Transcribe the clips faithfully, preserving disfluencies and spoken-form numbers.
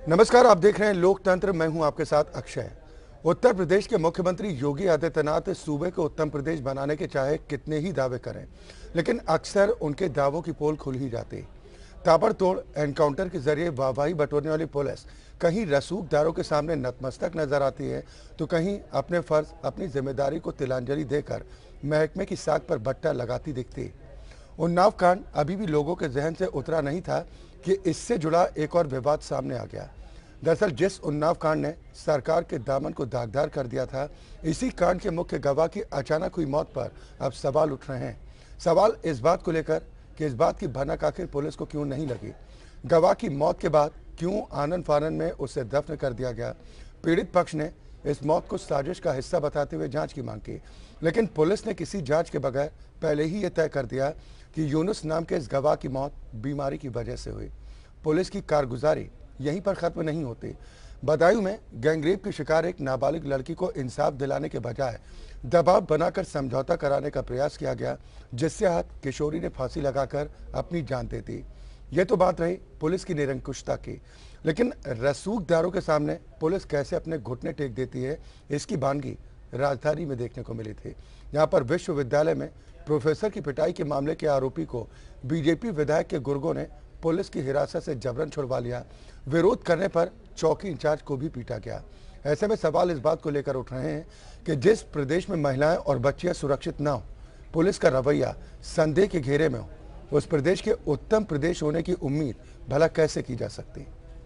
नमस्कार, आप देख रहे हैं लोकतंत्र। मैं हूं आपके साथ अक्षय। उत्तर प्रदेश के मुख्यमंत्री योगी आदित्यनाथ सूबे को उत्तम प्रदेश बनाने के चाहे कितने ही दावे करें, लेकिन अक्सर उनके दावों की पोल खुल ही जाती। ताबड़तोड़ एनकाउंटर के जरिए वाहवाही बटोरने वाली पुलिस कहीं रसूखदारों के सामने नतमस्तक नजर आती है, तो कहीं अपने फर्ज अपनी जिम्मेदारी को तिलांजलि देकर महकमे की साख पर बट्टा लगाती दिखती। उन्नाव कांड अभी भी लोगों के जहन से उतरा नहीं था कि इससे जुड़ा एक और विवाद सामने आ गया। दरअसल जिस उन्नाव कांड ने सरकार के दामन को दागदार कर दिया था, इसी कांड के मुख्य गवाह की अचानक हुई मौत पर अब सवाल उठ रहे हैं। सवाल इस बात को लेकर कि इस बात की भनक आखिर पुलिस को क्यों नहीं लगी। गवाह की मौत के बाद क्यों आनन फानन में उसे दफन कर दिया गया। पीड़ित पक्ष ने इस मौत को साजिश का हिस्सा बताते हुए जांच की मांग की, लेकिन पुलिस ने किसी जांच के बगैर पहले ही यह तय कर दिया कि यूनुस नाम के इस गवाह की मौत बीमारी की वजह से हुई। पुलिस की कारगुजारी यहीं पर खत्म नहीं होती। बदायूं में गैंगरेप की शिकार एक नाबालिग लड़की को इंसाफ दिलाने के बजाय दबाव बनाकर समझौता कराने का प्रयास किया गया, जिससे आज किशोरी ने फांसी लगाकर अपनी जान दे दी। ये तो बात रही पुलिस की निरंकुशता की, लेकिन रसूखदारों के सामने पुलिस कैसे अपने घुटने टेक देती है, इसकी बानगी राजधानी में देखने को मिली थी। यहाँ पर विश्वविद्यालय में प्रोफेसर की पिटाई के मामले के आरोपी को बीजेपी विधायक के गुर्गों ने पुलिस की हिरासत से जबरन छुड़वा लिया। विरोध करने पर चौकी इंचार्ज को भी पीटा गया। ऐसे में सवाल इस बात को लेकर उठ रहे हैं कि जिस प्रदेश में महिलाएं और बच्चियां सुरक्षित न हो, पुलिस का रवैया संदेह के घेरे में हो, उस प्रदेश के उत्तम प्रदेश होने की उम्मीद भला कैसे की जा सकती।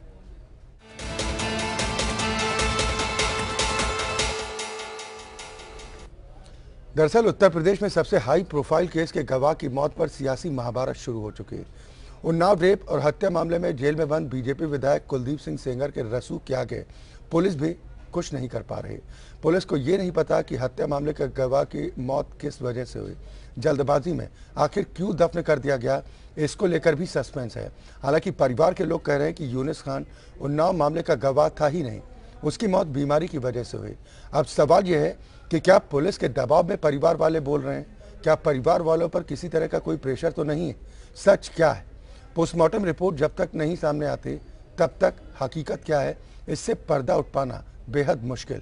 दरअसल उत्तर प्रदेश में सबसे हाई प्रोफाइल केस के गवाह की मौत पर सियासी महाभारत शुरू हो चुकी है। उन्नाव रेप और हत्या मामले में जेल में बंद बीजेपी विधायक कुलदीप सिंह सेंगर के रसूख के आगे पुलिस भी कुछ नहीं कर पा रही। पुलिस को ये नहीं पता कि हत्या मामले के गवाह की मौत किस वजह से हुई, जल्दबाजी में आखिर क्यों दफन कर दिया गया, इसको लेकर भी सस्पेंस है। हालांकि परिवार के लोग कह रहे हैं कि यूनुस खान उन्नाव मामले का गवाह था ही नहीं, उसकी मौत बीमारी की वजह से हुई। अब सवाल यह है कि क्या पुलिस के दबाव में परिवार वाले बोल रहे हैं? क्या परिवार वालों पर किसी तरह का कोई प्रेशर तो नहीं है? सच क्या है? पोस्टमार्टम रिपोर्ट जब तक नहीं सामने आती, तब तक हकीकत क्या है, इससे पर्दा उठ पाना बेहद मुश्किल।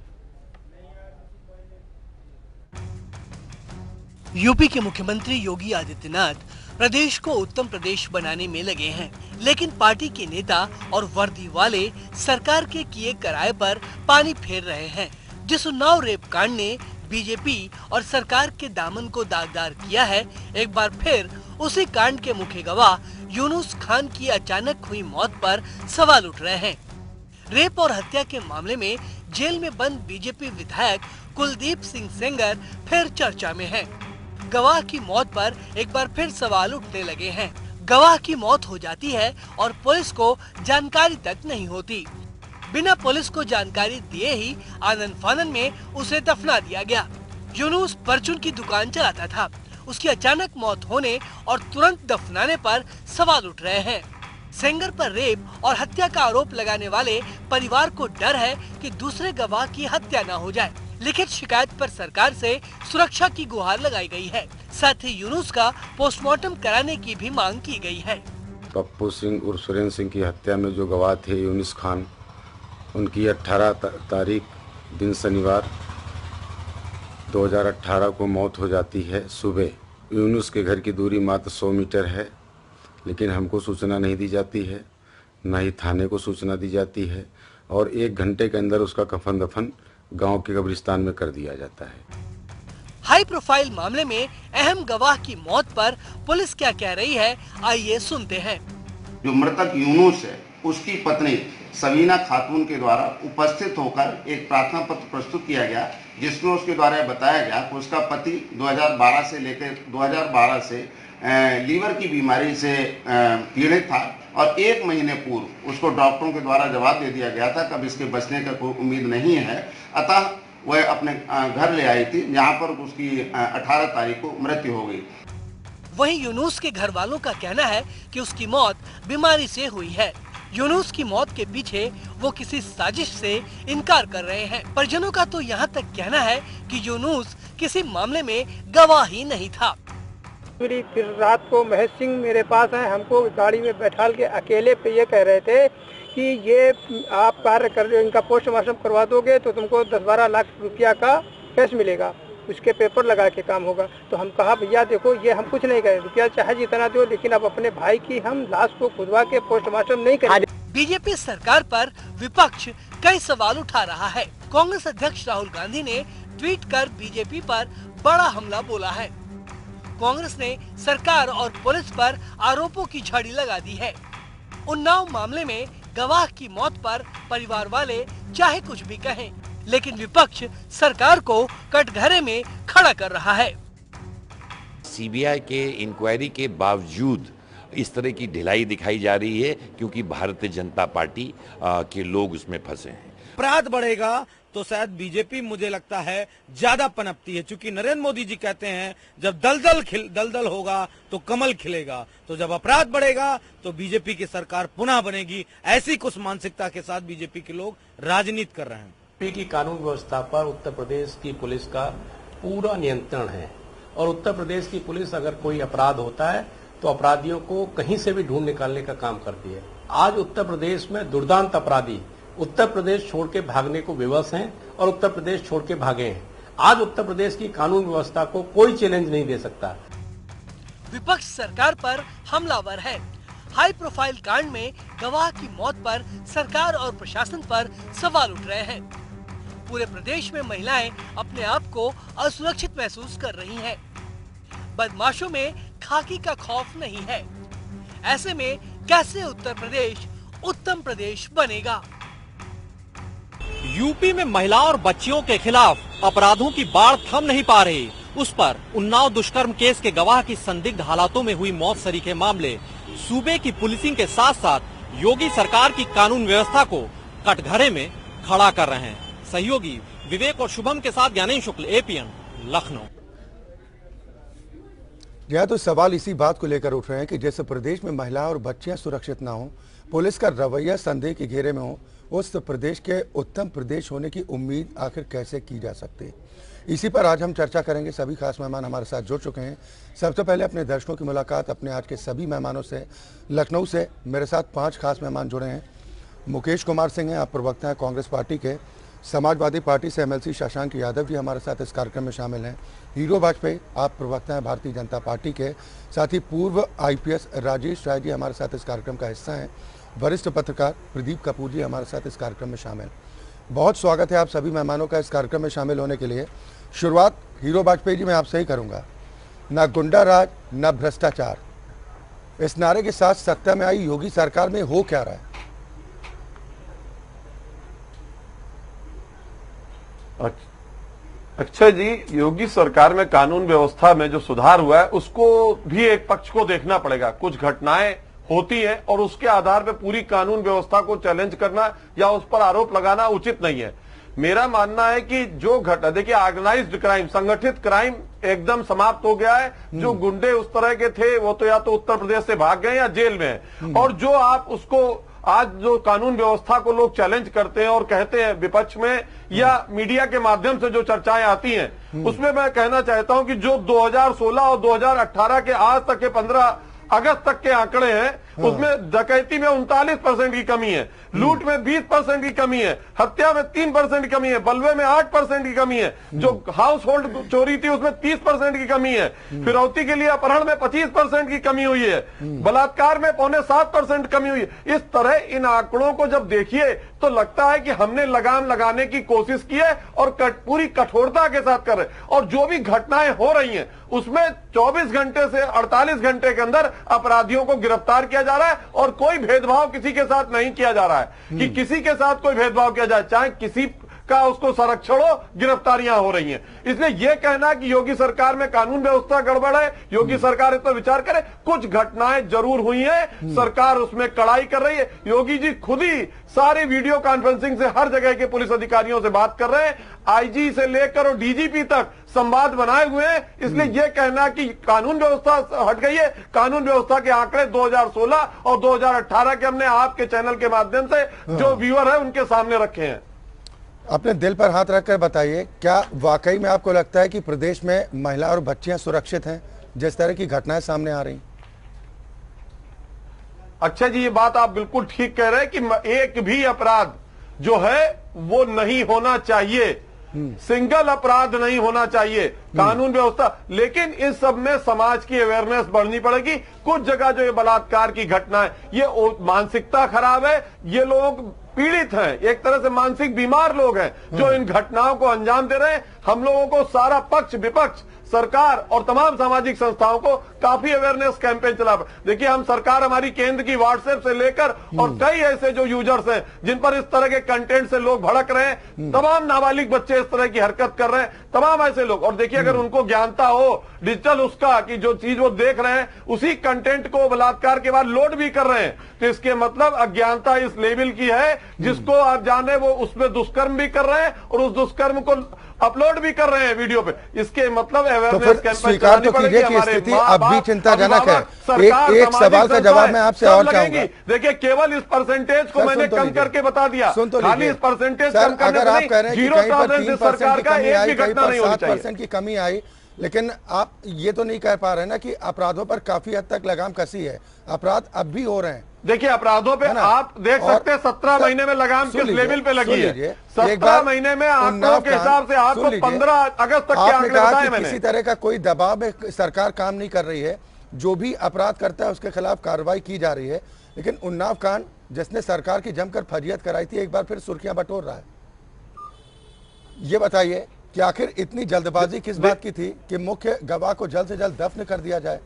यूपी के मुख्यमंत्री योगी आदित्यनाथ प्रदेश को उत्तम प्रदेश बनाने में लगे हैं, लेकिन पार्टी के नेता और वर्दी वाले सरकार के किए कराए पर पानी फेर रहे हैं। जिस उन्नाव रेप कांड ने बीजेपी और सरकार के दामन को दागदार किया है, एक बार फिर उसी कांड के मुख्य गवाह यूनुस खान की अचानक हुई मौत पर सवाल उठ रहे हैं। रेप और हत्या के मामले में जेल में बंद बीजेपी विधायक कुलदीप सिंह सेंगर फिर चर्चा में हैं। गवाह की मौत पर एक बार फिर सवाल उठने लगे हैं। गवाह की मौत हो जाती है और पुलिस को जानकारी तक नहीं होती। बिना पुलिस को जानकारी दिए ही आनन फानन में उसे दफना दिया गया। यूनुस परचून की दुकान चलाता था। उसकी अचानक मौत होने और तुरंत दफनाने पर सवाल उठ रहे हैं। सेंगर पर रेप और हत्या का आरोप लगाने वाले परिवार को डर है कि दूसरे गवाह की हत्या न हो जाए। लिखित शिकायत पर सरकार से सुरक्षा की गुहार लगाई गई है। साथ ही यूनुस का पोस्टमार्टम कराने की भी मांग की गई है। पप्पू सिंह और सुरेंद्र सिंह की हत्या में जो गवाह थे यूनुस खान, उनकी अठारह तारीख दिन शनिवार दो हज़ार अठारह को मौत हो जाती है सुबह। यूनुस के घर की दूरी मात्र सौ मीटर है, लेकिन हमको सूचना नहीं दी जाती है, न ही थाने को सूचना दी जाती है, और एक घंटे के अंदर उसका कफन दफन गांव के कब्रिस्तान में कर दिया जाता है। हाई प्रोफाइल मामले में अहम गवाह की मौत पर पुलिस क्या कह रही है, आइए सुनते हैं। जो मृतक यूनुस है, उसकी पत्नी सबीना खातून के द्वारा उपस्थित होकर एक प्रार्थना पत्र प्रस्तुत किया गया, जिसमें उसके द्वारा बताया गया कि उसका पति दो हज़ार बारह से लेकर दो हज़ार बारह से लीवर की बीमारी से पीड़ित था और एक महीने पूर्व उसको डॉक्टरों के द्वारा जवाब दे दिया गया था कि अब इसके बचने का कोई उम्मीद नहीं है। अतः वह अपने घर ले आई थी, जहां पर उसकी अठारह तारीख को मृत्यु हो गई। वहीं यूनुस के घर वालों का कहना है कि उसकी मौत बीमारी से हुई है। यूनुस की मौत के पीछे वो किसी साजिश से इनकार कर रहे हैं। परिजनों का तो यहाँ तक कहना है कि यूनुस किसी मामले में गवाह ही नहीं था। फिर रात को महेश सिंह मेरे पास आए, हमको गाड़ी में बैठाल के अकेले पे ये कह रहे थे कि ये आप कार्य कर इनका पोस्टमार्टम करवा दोगे तो तुमको दस बारह लाख रुपया का कैश मिलेगा, उसके पेपर लगा के काम होगा। तो हम कहा भैया देखो ये हम कुछ नहीं करें, रुपया चाहे जितना दो, लेकिन अब अपने भाई की हम लाश को खुदवा के पोस्टमार्टम नहीं करेंगे। बीजेपी सरकार पर विपक्ष कई सवाल उठा रहा है। कांग्रेस अध्यक्ष राहुल गांधी ने ट्वीट कर बीजेपी पर बड़ा हमला बोला है। कांग्रेस ने सरकार और पुलिस पर आरोपों की झड़ी लगा दी है। उन्नाव मामले में गवाह की मौत पर परिवार वाले चाहे कुछ भी कहें, लेकिन विपक्ष सरकार को कटघरे में खड़ा कर रहा है। सीबीआई के इंक्वायरी के बावजूद इस तरह की ढिलाई दिखाई जा रही है क्योंकि भारतीय जनता पार्टी आ, के लोग उसमें फंसे हैं। अपराध बढ़ेगा तो शायद बीजेपी मुझे लगता है ज्यादा पनपती है, क्योंकि नरेंद्र मोदी जी कहते हैं जब दलदल खिल दलदल होगा तो कमल खिलेगा। तो जब अपराध बढ़ेगा तो बीजेपी की सरकार पुनः बनेगी। ऐसी कुछ मानसिकता के साथ बीजेपी के लोग राजनीति कर रहे हैं। बीजेपी की कानून व्यवस्था पर उत्तर प्रदेश की पुलिस का पूरा नियंत्रण है और उत्तर प्रदेश की पुलिस अगर कोई अपराध होता है तो अपराधियों को कहीं से भी ढूंढ निकालने का काम करती है। आज उत्तर प्रदेश में दुर्दांत अपराधी उत्तर प्रदेश छोड़ के भागने को विवश हैं और उत्तर प्रदेश छोड़ के भागे हैं। आज उत्तर प्रदेश की कानून व्यवस्था को कोई चैलेंज नहीं दे सकता। विपक्ष सरकार पर हमलावर है। हाई प्रोफाइल कांड में गवाह की मौत पर सरकार और प्रशासन पर सवाल उठ रहे हैं। पूरे प्रदेश में महिलाएं अपने आप को असुरक्षित महसूस कर रही हैं। बदमाशों में खाकी का खौफ नहीं है। ऐसे में कैसे उत्तर प्रदेश उत्तम प्रदेश बनेगा? यूपी में महिलाओं और बच्चियों के खिलाफ अपराधों की बाढ़ थम नहीं पा रही। उस पर उन्नाव दुष्कर्म केस के गवाह की संदिग्ध हालातों में हुई मौत सरीखे मामले सूबे की पुलिसिंग के साथ साथ योगी सरकार की कानून व्यवस्था को कटघरे में खड़ा कर रहे हैं। सहयोगी विवेक और शुभम के साथ ज्ञानेश शुक्ल, एपीएन, लखनऊ। यह तो सवाल इसी बात को लेकर उठ रहे हैं कि जैसे प्रदेश में महिला और बच्चियां सुरक्षित ना हो, पुलिस का रवैया संदेह के घेरे में हो, उस प्रदेश के उत्तम प्रदेश होने की उम्मीद आखिर कैसे की जा सकती है? इसी पर आज हम चर्चा करेंगे। सभी खास मेहमान हमारे साथ जुड़ चुके हैं। सबसे पहले अपने दर्शकों की मुलाकात अपने आज के सभी मेहमानों से। लखनऊ से मेरे साथ पांच खास मेहमान जुड़े हैं। मुकेश कुमार सिंह हैं, आप प्रवक्ता हैं कांग्रेस पार्टी के। समाजवादी पार्टी से एमएलसी शशांक यादव जी हमारे साथ इस कार्यक्रम में शामिल हैं। हीरो वाजपेयी, आप प्रवक्ता हैं भारतीय जनता पार्टी के। साथ ही पूर्व आईपीएस राजेश राय जी हमारे साथ इस कार्यक्रम का हिस्सा हैं। वरिष्ठ पत्रकार प्रदीप कपूर जी हमारे साथ इस कार्यक्रम में शामिल। बहुत स्वागत है आप सभी मेहमानों का इस कार्यक्रम में शामिल होने के लिए। शुरुआत हीरो वाजपेयी जी मैं आपसे ही करूंगा। न गुंडा राज न भ्रष्टाचार, इस नारे के साथ सत्ता में आई योगी सरकार में हो क्या रहा है? अक्षय जी, योगी सरकार में कानून व्यवस्था में जो सुधार हुआ है उसको भी एक पक्ष को देखना पड़ेगा। कुछ घटनाएं होती हैं और उसके आधार पर पूरी कानून व्यवस्था को चैलेंज करना या उस पर आरोप लगाना उचित नहीं है। मेरा मानना है कि जो घटना, देखिए ऑर्गेनाइज्ड क्राइम, संगठित क्राइम एकदम समाप्त हो गया है। जो गुंडे उस तरह के थे वो तो या तो उत्तर प्रदेश से भाग गए या जेल में हैं। और जो आप उसको आज जो कानून व्यवस्था को लोग चैलेंज करते हैं और कहते हैं विपक्ष में या मीडिया के माध्यम से जो चर्चाएं आती हैं, उसमें मैं कहना चाहता हूं कि जो दो हज़ार सोलह और दो हज़ार अठारह के आज तक के पंद्रह अगस्त तक के आंकड़े हैं, उसमें डकैती में उनतालीस परसेंट की कमी है, लूट में बीस परसेंट की कमी है, हत्या में तीन परसेंट की कमी है, बलवे में आठ परसेंट की कमी है, जो हाउस होल्ड चोरी थी उसमें तीस परसेंट की कमी है, फिरौती के लिए अपहरण में पच्चीस परसेंट की कमी हुई है, बलात्कार में पौने सात परसेंट कमी हुई है। इस तरह इन आंकड़ों को जब देखिए तो लगता है कि हमने लगाम लगाने की कोशिश की है और कट, पूरी कठोरता के साथ कर रहे। और जो भी घटनाएं हो रही हैं उसमें चौबीस घंटे से अड़तालीस घंटे के अंदर अपराधियों को गिरफ्तार किया जा रहा है और कोई भेदभाव किसी के साथ नहीं किया जा रहा है कि किसी के साथ कोई भेदभाव किया जाए, चाहे किसी का उसको संरक्षण हो, गिरफ्तारियां हो रही हैं। इसलिए यह कहना कि योगी सरकार में कानून व्यवस्था गड़बड़ है, योगी सरकार इस पर विचार करे, कुछ घटनाएं जरूर हुई हैं, सरकार उसमें कड़ाई कर रही है। योगी जी खुद ही सारी वीडियो कॉन्फ्रेंसिंग से हर जगह के पुलिस अधिकारियों से बात कर रहे हैं, आईजी से लेकर और डीजीपी तक संवाद बनाए हुए हैं। इसलिए यह कहना कि कानून व्यवस्था हट गई है, कानून व्यवस्था के आंकड़े दो हज़ार सोलह और दो हज़ार अठारह के हमने आपके चैनल के माध्यम से जो व्यूअर है उनके सामने रखे हैं। अपने दिल पर हाथ रखकर बताइए, क्या वाकई में आपको लगता है कि प्रदेश में महिला और बच्चियां सुरक्षित हैं जिस तरह की घटनाएं सामने आ रही? अच्छा जी, ये बात आप बिल्कुल ठीक कह रहे हैं कि एक भी अपराध जो है वो नहीं होना चाहिए, सिंगल अपराध नहीं होना चाहिए, कानून व्यवस्था। लेकिन इस सब में समाज की अवेयरनेस बढ़नी पड़ेगी। कुछ जगह जो ये बलात्कार की घटना है, ये मानसिकता खराब है, ये लोग पीड़ित हैं, एक तरह से मानसिक बीमार लोग हैं जो इन घटनाओं को अंजाम दे रहे हैं। हम लोगों को सारा पक्ष विपक्ष, सरकार और तमाम सामाजिक संस्थाओं को काफी अवेयरनेस कैंपेन चला। देखिए, हम सरकार हमारी केंद्र की व्हाट्सएप से लेकर और कई ऐसे जो यूजर्स हैं जिन पर इस तरह के कंटेंट से लोग भड़क रहे हैं, तमाम नाबालिग बच्चे इस तरह की हरकत कर रहे हैं, तमाम ऐसे लोग। और देखिए, अगर उनको ज्ञानता हो डिजिटल उसका कि जो चीज वो देख रहे हैं उसी कंटेंट को बलात्कार के बाद लोड भी कर रहे हैं, तो इसके मतलब अज्ञानता इस लेवल की है जिसको आप जाने वो उसमें दुष्कर्म भी कर रहे हैं और उस दुष्कर्म को अपलोड भी कर रहे हैं वीडियो पे। इसके मतलब तो फिर स्वीकार तो कीजिए कि स्थिति अब भी चिंताजनक है। एक, एक सवाल का जवाब मैं आपसे और चाहूंगा। देखिए, केवल इस परसेंटेज को मैंने कम करके बता दिया, सुन तो खाली इस परसेंटेज कम करने अगर आप कह रहे हैं कि कहीं पर तीन परसेंट की कमी आई, कहीं पर सात परसेंट की कमी आई, लेकिन आप ये तो नहीं कह पा रहे ना कि अपराधों पर काफी हद तक लगाम कसी है, अपराध अब भी हो रहे हैं। देखिए, अपराधों पे आप देख सकते हैं सत्रह महीने में लगाम किस लेवल पे लगी है। सत्रह महीने में आंकड़ों के हिसाब से आपको पंद्रह अगस्त तक के आंकड़े बताए मैंने। किसी तरह का कोई दबाव में सरकार काम नहीं कर रही है, जो भी अपराध करता है उसके खिलाफ कार्रवाई की जा रही है, लेकिन उन्नाव कांड जिसने सरकार की जमकर फरियाद कराई थी, एक बार फिर सुर्खियां बटोर रहा है। ये बताइए कि आखिर इतनी जल्दबाजी किस बात की थी कि मुख्य गवाह को जल्द से जल्द दफन कर दिया जाए?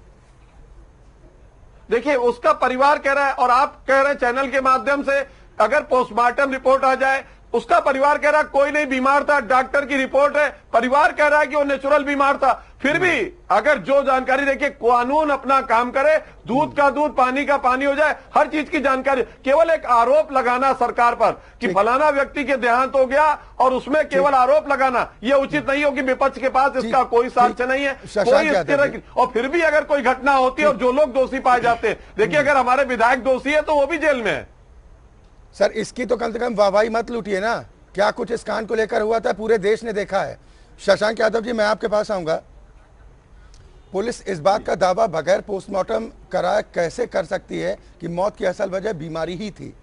देखिए, उसका परिवार कह रहा है और आप कह रहे हैं चैनल के माध्यम से अगर पोस्टमार्टम रिपोर्ट आ जाए, उसका परिवार कह रहा है कोई नहीं बीमार था, डॉक्टर की रिपोर्ट है, परिवार कह रहा है कि वो नेचुरल बीमार था। फिर भी अगर जो जानकारी, देखिए कानून अपना काम करे, दूध का दूध पानी का पानी हो जाए, हर चीज की जानकारी। केवल एक आरोप लगाना सरकार पर कि फलाना व्यक्ति के देहांत हो गया और उसमें केवल आरोप लगाना, यह उचित नहीं हो कि विपक्ष के पास इसका कोई साक्ष्य नहीं है, कोई इस तरह की। और फिर भी अगर कोई घटना होती है और जो लोग दोषी पाए जाते हैं, देखिए अगर हमारे विधायक दोषी है तो वो भी जेल में है। सर, इसकी तो कम से कम वाहवाही मत लूटिए ना। क्या कुछ इस कांड को लेकर हुआ था पूरे देश ने देखा है। शशांक यादव जी, मैं आपके पास आऊंगा। पुलिस इस बात का दावा बगैर पोस्टमार्टम कराए कैसे कर सकती है कि मौत की असल वजह बीमारी ही थी?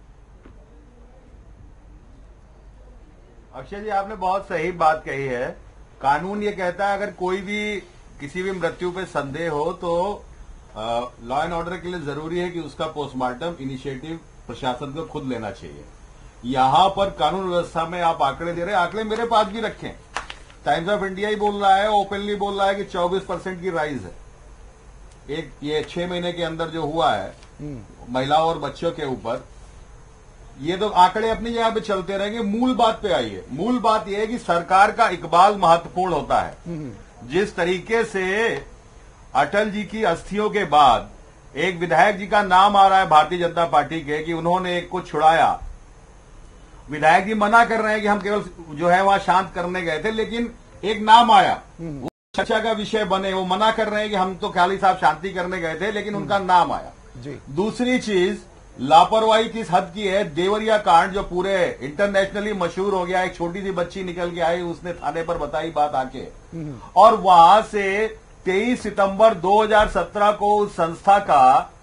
अक्षय जी, आपने बहुत सही बात कही है। कानून ये कहता है अगर कोई भी किसी भी मृत्यु पे संदेह हो तो लॉ एंड ऑर्डर के लिए जरूरी है कि उसका पोस्टमार्टम इनिशिएटिव प्रशासन को खुद लेना चाहिए। यहां पर कानून व्यवस्था में आप आंकड़े दे रहे हैं, आंकड़े मेरे पास भी रखें। टाइम्स ऑफ इंडिया ही बोल रहा है, ओपनली बोल रहा है कि चौबीस परसेंट की राइज है एक ये छह महीने के अंदर जो हुआ है महिलाओं और बच्चों के ऊपर। ये तो आंकड़े अपनी जगह पे चलते रहेंगे। मूल बात पे आइए। मूल बात यह है कि सरकार का इकबाल महत्वपूर्ण होता है। जिस तरीके से अटल जी की अस्थियों के बाद एक विधायक जी का नाम आ रहा है भारतीय जनता पार्टी के कि उन्होंने एक को छुड़ाया, विधायक जी मना कर रहे हैं कि हम केवल जो है वहां शांत करने गए थे, लेकिन एक नाम आया, वो चर्चा का विषय बने। वो मना कर रहे हैं कि हम तो ख्याली साहब शांति करने गए थे, लेकिन उनका नाम आया जी। दूसरी चीज, लापरवाही किस हद की है। देवरिया कांड जो पूरे इंटरनेशनली मशहूर हो गया, एक छोटी सी बच्ची निकल के आई, उसने थाने पर बताई बात आके, और वहां से तेईस सितंबर दो हज़ार सत्रह को उस संस्था का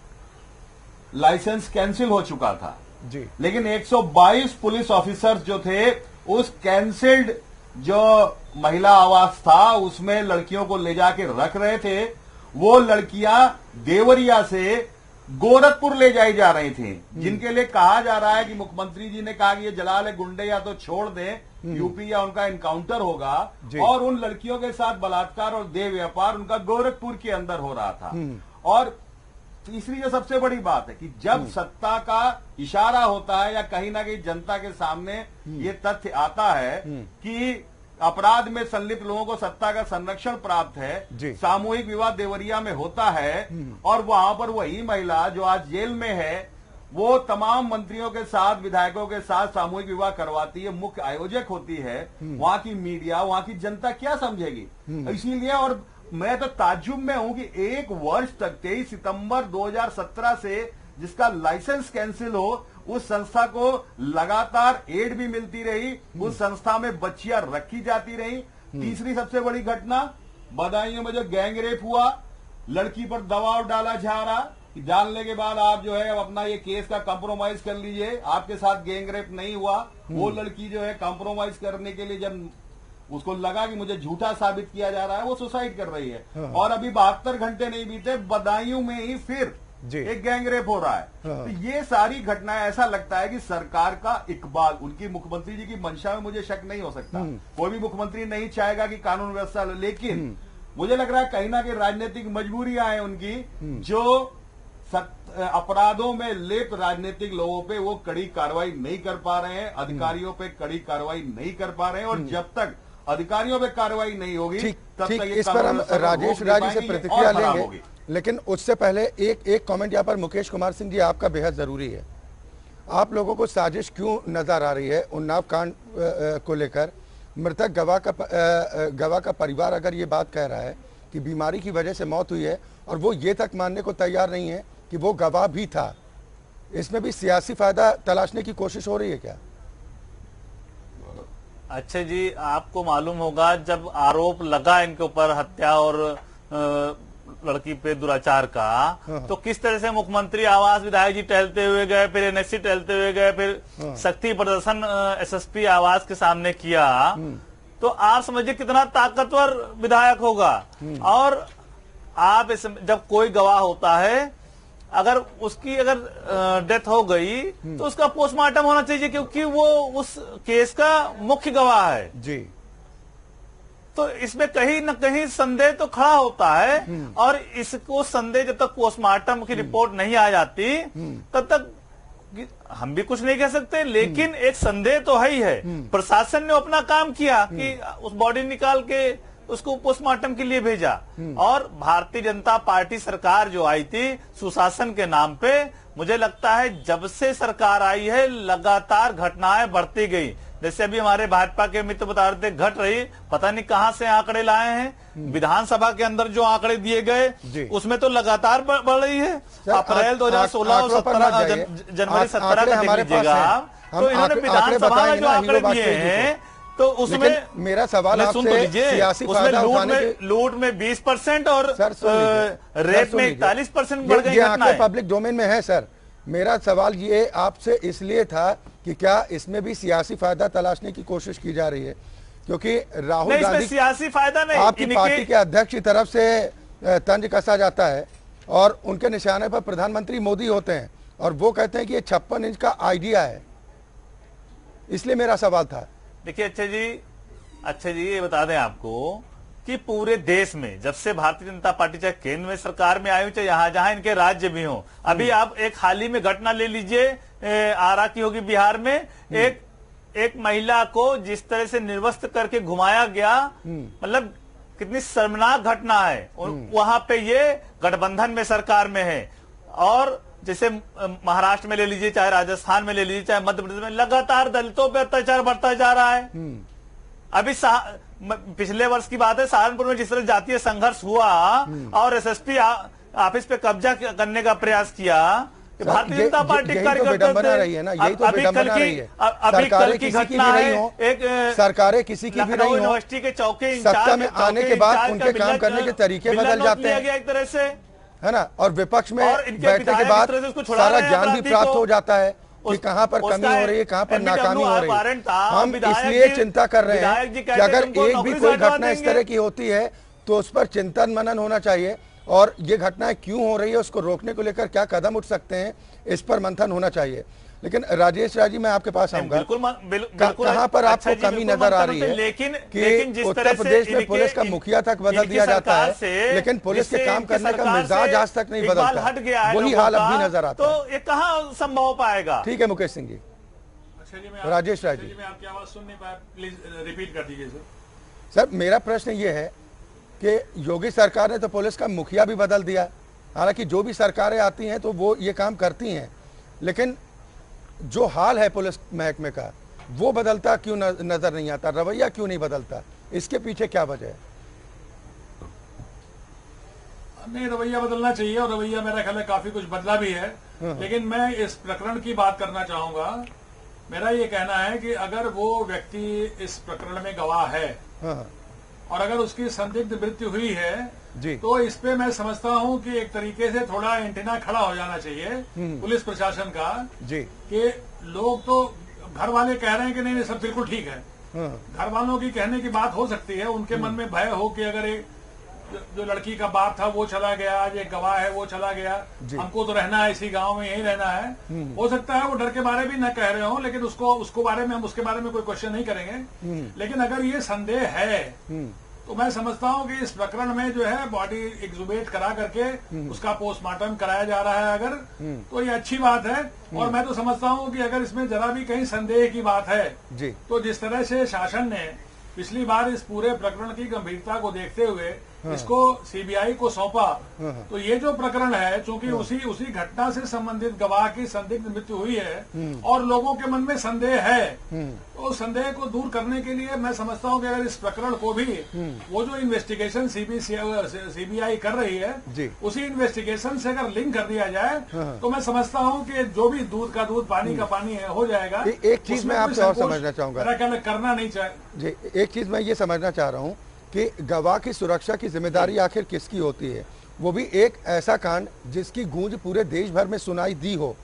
लाइसेंस कैंसिल हो चुका था जी। लेकिन एक सौ बाईस पुलिस ऑफिसर्स जो थे उस कैंसिल्ड जो महिला आवास था उसमें लड़कियों को ले जाके रख रहे थे। वो लड़कियां देवरिया से गोरखपुर ले जाई जा रही थी, जिनके लिए कहा जा रहा है कि मुख्यमंत्री जी ने कहा कि ये जलाल गुंडे या तो छोड़ दें, यूपी या उनका इनकाउंटर होगा। और उन लड़कियों के साथ बलात्कार और देह व्यापार उनका गोरखपुर के अंदर हो रहा था। और तीसरी जो सबसे बड़ी बात है कि जब सत्ता का इशारा होता है या कहीं ना कहीं जनता के सामने ये तथ्य आता है कि अपराध में संलिप्त लोगों को सत्ता का संरक्षण प्राप्त है, सामूहिक विवाह देवरिया में होता है और वहां पर वही महिला जो आज जेल में है वो तमाम मंत्रियों के साथ, विधायकों के साथ सामूहिक विवाह करवाती है, मुख्य आयोजक होती है, वहां की मीडिया, वहां की जनता क्या समझेगी। इसीलिए और मैं तो ताज्जुब में हूं कि एक वर्ष तक तेईस सितंबर दो हज़ार सत्रह से जिसका लाइसेंस कैंसिल हो, उस संस्था को लगातार एड भी मिलती रही, उस संस्था में बच्चियां रखी जाती रही। तीसरी सबसे बड़ी घटना बदायूं में जो गैंग रेप हुआ, लड़की पर दबाव डाला जा रहा, कि जानने के बाद आप जो है अब अपना ये केस का कॉम्प्रोमाइज कर लीजिए, आपके साथ गैंग रेप नहीं हुआ। वो लड़की जो है कॉम्प्रोमाइज करने के लिए जब उसको लगा कि मुझे झूठा साबित किया जा रहा है, वो सुसाइड कर रही है। हाँ। और अभी बहत्तर घंटे नहीं बीते, बदायूं में ही फिर एक गैंग रेप हो रहा है। हाँ। तो ये सारी घटनाएं, ऐसा लगता है कि सरकार का इकबाल, उनकी मुख्यमंत्री जी की मंशा में मुझे शक नहीं हो सकता। कोई भी मुख्यमंत्री नहीं चाहेगा कि कानून व्यवस्था, लेकिन मुझे लग रहा है कहीं ना कहीं राजनीतिक मजबूरियां हैं उनकी, जो अपराधों में लिप्त राजनीतिक लोगों पे वो कड़ी कार्रवाई नहीं कर पा रहे हैं, अधिकारियों पे कड़ी कार्रवाई नहीं कर पा रहे हैं। और जब तक अधिकारियों पे कार्रवाई नहीं होगी तब तक इस पर हम राजेश राजी से प्रतिक्रिया लेंगे, लेकिन उससे पहले एक एक कमेंट यहाँ पर मुकेश कुमार सिंह जी, आपका बेहद जरूरी है। आप लोगों को साजिश क्यों नजर आ रही है उन्नाव कांड को लेकर? मृतक गवाह का गवाह का परिवार अगर ये बात कह रहा है कि बीमारी की वजह से मौत हुई है, और वो ये तक मानने को तैयार नहीं है कि वो गवाह भी था, इसमें भी सियासी फायदा तलाशने की कोशिश हो रही है क्या? अच्छा जी, आपको मालूम होगा जब आरोप लगा इनके ऊपर हत्या और लड़की पे दुराचार का, तो किस तरह से मुख्यमंत्री आवास विधायक जी टहलते हुए गए, फिर एनएससी टहलते हुए गए, फिर शक्ति प्रदर्शन एसएसपी आवास के सामने किया। तो आप समझिए कितना ताकतवर विधायक होगा। और आप इस, जब कोई गवाह होता है, अगर उसकी अगर डेथ हो गई तो उसका पोस्टमार्टम होना चाहिए, क्योंकि वो उस केस का मुख्य गवाह है जी। तो इसमें कहीं न कहीं संदेह तो खड़ा होता है, और इसको संदेह जब तक पोस्टमार्टम की रिपोर्ट नहीं आ जाती तब तक हम भी कुछ नहीं कह सकते। लेकिन एक संदेह तो है ही है। प्रशासन ने अपना काम किया कि उस बॉडी निकाल के उसको पोस्टमार्टम के लिए भेजा, और भारतीय जनता पार्टी सरकार जो आई थी सुशासन के नाम पे, मुझे लगता है जब से सरकार आई है लगातार घटनाएं बढ़ती गई। जैसे अभी हमारे भाजपा के मित्र बता रहे थे, घट रही, पता नहीं कहां से आंकड़े लाए हैं। विधानसभा के अंदर जो आंकड़े दिए गए उसमें तो लगातार बढ़ रही है। अप्रैल दो हजार सोलह और सत्रह जनवरी सत्रह का देख लीजिएगा आप, तो इन्होंने विधानसभा में जो आंकड़े दिए हैं, तो उसमें मेरा सवाल आपसे सियासी फायदा उठाने के, लूट में बीस परसेंट और रेप में इकतालीस परसेंट बढ़ गई घटनाएं। पब्लिक डोमेन में है सर। मेरा सवाल ये आपसे इसलिए था कि क्या इसमें भी सियासी फायदा तलाशने की कोशिश की जा रही है? क्योंकि राहुल गांधी सियासी फायदा नहीं, आपकी पार्टी के अध्यक्ष की तरफ से तंज कसा जाता है, और उनके निशाने पर प्रधानमंत्री मोदी होते हैं, और वो कहते हैं कि ये छप्पन इंच का आइडिया है। इसलिए मेरा सवाल था। देखिए अच्छा जी, अच्छा जी ये बता दें आपको कि पूरे देश में जब से भारतीय जनता पार्टी चाहे केंद्र में सरकार में आई हो, चाहे यहाँ जहां इनके राज्य भी हो, अभी आप एक हाल ही में घटना ले लीजिए, आरा की होगी बिहार में, एक एक महिला को जिस तरह से निर्वस्त्र करके घुमाया गया, मतलब कितनी शर्मनाक घटना है। वहां पे ये गठबंधन में सरकार में है, और जैसे महाराष्ट्र में ले लीजिए, चाहे राजस्थान में ले लीजिए, चाहे मध्य प्रदेश में, लगातार दलितों पे अत्याचार बढ़ता जा रहा है। अभी पिछले वर्ष की बात है, सहारनपुर में जिस तरह जातीय संघर्ष हुआ और एसएसपी ऑफिस पे कब्जा करने का प्रयास किया, भारतीय जनता पार्टी कार्यकर्ता रही है ना, यही तो विडंबना रही है। अभी कल की घटना है, एक सरकारें किसी की भी नहीं हो, यूनिवर्सिटी के चौके सत्ता में आने के बाद उनके काम करने के तरीके बदल जाते हैं एक तरह से, है ना, और विपक्ष में बैठने के बाद सारा ज्ञान भी प्राप्त हो जाता है कि कहां पर कमी हो रही है, कहां पर नाकामी हो रही है। हम इसलिए चिंता कर रहे हैं कि अगर एक भी कोई घटना इस तरह की होती है तो उस पर चिंतन मनन होना चाहिए, और ये घटनाएं क्यों हो रही है उसको रोकने को लेकर क्या कदम उठ सकते हैं, इस पर मंथन होना चाहिए। लेकिन राजेश राजी, मैं आपके पास आऊंगा, कहां पर आपको अच्छा कमी नजर आ रही है? लेकिन कि उत्तर प्रदेश में पुलिस का मुखिया तक बदल दिया जाता है, लेकिन पुलिस के काम करने का मिजाज आज तक नहीं बदलता, हट गया है, वही हाल अब भी नजर आता है। तो ये कहां संभव हो पाएगा? ठीक है मुकेश सिंह जी। अच्छा जी, मैं राजेश राज जी, मैं आपकी आवाज सुन नहीं पाया, प्लीज रिपीट कर दीजिए सर। सर मेरा प्रश्न ये है कि योगी सरकार ने तो पुलिस का मुखिया भी बदल दिया, हालांकि जो भी सरकारें आती हैं तो वो ये काम करती हैं, लेकिन जो हाल है पुलिस महकमे का वो बदलता क्यों नजर नहीं आता, रवैया क्यों नहीं बदलता, इसके पीछे क्या वजह है? नहीं, रवैया बदलना चाहिए, और रवैया मेरा ख्याल है काफी कुछ बदला भी है। लेकिन मैं इस प्रकरण की बात करना चाहूंगा। मेरा ये कहना है कि अगर वो व्यक्ति इस प्रकरण में गवाह है और अगर उसकी संदिग्ध मृत्यु हुई है जी। तो इस पे मैं समझता हूँ कि एक तरीके से थोड़ा एंटीना खड़ा हो जाना चाहिए पुलिस प्रशासन का जी कि लोग तो घर वाले कह रहे हैं कि नहीं नहीं सब बिल्कुल ठीक है, घर वालों की कहने की बात हो सकती है, उनके मन में भय हो कि अगर एक जो लड़की का बाप था वो चला गया, आज एक गवाह है वो चला गया, हमको तो रहना है इसी गांव में, यही रहना है, हो सकता है वो डर के बारे भी न कह रहे हो, लेकिन उसको उसको बारे में हम उसके बारे में कोई क्वेश्चन नहीं करेंगे। लेकिन अगर ये संदेह है तो मैं समझता हूँ कि इस प्रकरण में जो है बॉडी एक्सुबेट करा करके उसका पोस्टमार्टम कराया जा रहा है अगर, तो ये अच्छी बात है। और मैं तो समझता हूँ कि अगर इसमें जरा भी कहीं संदेह की बात है जी। तो जिस तरह से शासन ने पिछली बार इस पूरे प्रकरण की गंभीरता को देखते हुए इसको सीबीआई को सौंपा, तो ये जो प्रकरण है चूंकि उसी उसी घटना से संबंधित गवाह की संदिग्ध मृत्यु हुई है और लोगों के मन में संदेह है, तो संदेह को दूर करने के लिए मैं समझता हूँ कि अगर इस प्रकरण को भी वो जो इन्वेस्टिगेशन सीबीआई कर रही है उसी इन्वेस्टिगेशन से अगर लिंक कर दिया जाए तो मैं समझता हूँ कि जो भी दूध का दूध पानी का पानी है हो जाएगा। एक चीज मैं आपसे और समझना चाहूंगा, मेरा ख्याल करना नहीं चाहिए जी। एक चीज मैं ये समझना चाह रहा हूँ कि गवाह की सुरक्षा की जिम्मेदारी आखिर किसकी होती है, वो भी एक ऐसा कांड जिसकी गूंज पूरे देश भर में सुनाई दी हो।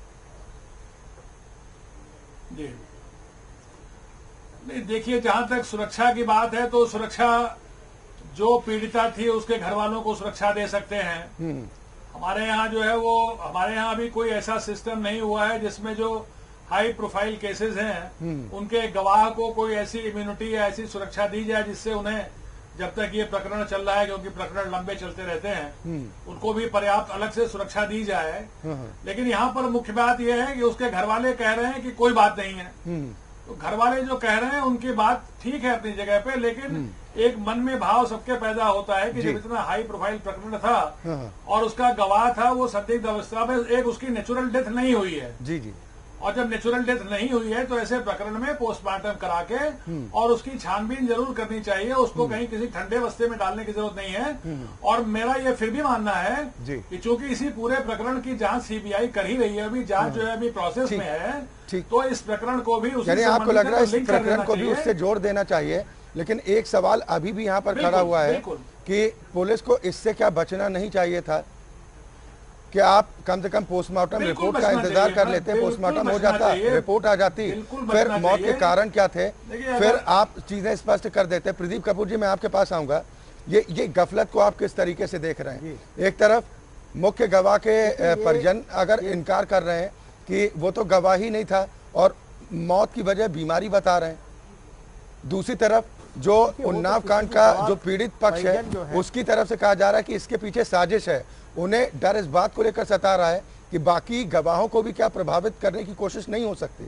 जी नहीं, देखिए जहां तक सुरक्षा की बात है तो सुरक्षा जो पीड़िता थी उसके घर वालों को सुरक्षा दे सकते हैं। हमारे यहाँ जो है वो हमारे यहाँ अभी कोई ऐसा सिस्टम नहीं हुआ है जिसमें जो हाई प्रोफाइल केसेस हैं उनके गवाह को कोई ऐसी इम्यूनिटी या ऐसी सुरक्षा दी जाए जिससे उन्हें जब तक ये प्रकरण चल रहा है, क्योंकि प्रकरण लंबे चलते रहते हैं, उनको भी पर्याप्त अलग से सुरक्षा दी जाए। लेकिन यहाँ पर मुख्य बात यह है कि उसके घर वाले कह रहे हैं कि कोई बात नहीं है, तो घर वाले जो कह रहे हैं उनकी बात ठीक है अपनी जगह पे, लेकिन एक मन में भाव सबके पैदा होता है कि जब इतना हाई प्रोफाइल प्रकरण था और उसका गवाह था वो संदिग्ध अवस्था में, एक उसकी नेचुरल डेथ नहीं हुई है जी जी और जब नेचुरल डेथ नहीं हुई है तो ऐसे प्रकरण में पोस्टमार्टम करा के और उसकी छानबीन जरूर करनी चाहिए, उसको कहीं किसी ठंडे बस्ते में डालने की जरूरत नहीं है। और मेरा ये फिर भी मानना है कि चूंकि इसी पूरे प्रकरण की जांच सीबीआई कर ही रही है, अभी जांच जो है अभी प्रोसेस में है, तो इस प्रकरण को भी यानी आपको लग रहा है इस प्रकरण को भी उससे जोड़ देना चाहिए। लेकिन एक सवाल अभी भी यहाँ पर खड़ा हुआ है कि पुलिस को इससे क्या बचना नहीं चाहिए था कि आप कम से कम पोस्टमार्टम रिपोर्ट का इंतजार कर लेते, पोस्टमार्टम हो जाता, रिपोर्ट आ जाती, फिर मौत के कारण क्या थे, फिर आप चीजें स्पष्ट कर देते। प्रदीप कपूर जी, मैं आपके पास आऊंगा, ये ये गफलत को आप किस तरीके से देख रहे हैं? एक तरफ मुख्य गवाह के परिजन अगर इनकार कर रहे हैं कि वो तो गवाह ही नहीं था और मौत की वजह बीमारी बता रहे हैं, दूसरी तरफ जो उन्नाव कांड का जो पीड़ित पक्ष है उसकी तरफ से कहा जा रहा है कि इसके पीछे साजिश है, उन्हें डर इस बात को लेकर सता रहा है कि बाकी गवाहों को भी क्या प्रभावित करने की कोशिश नहीं हो सकती।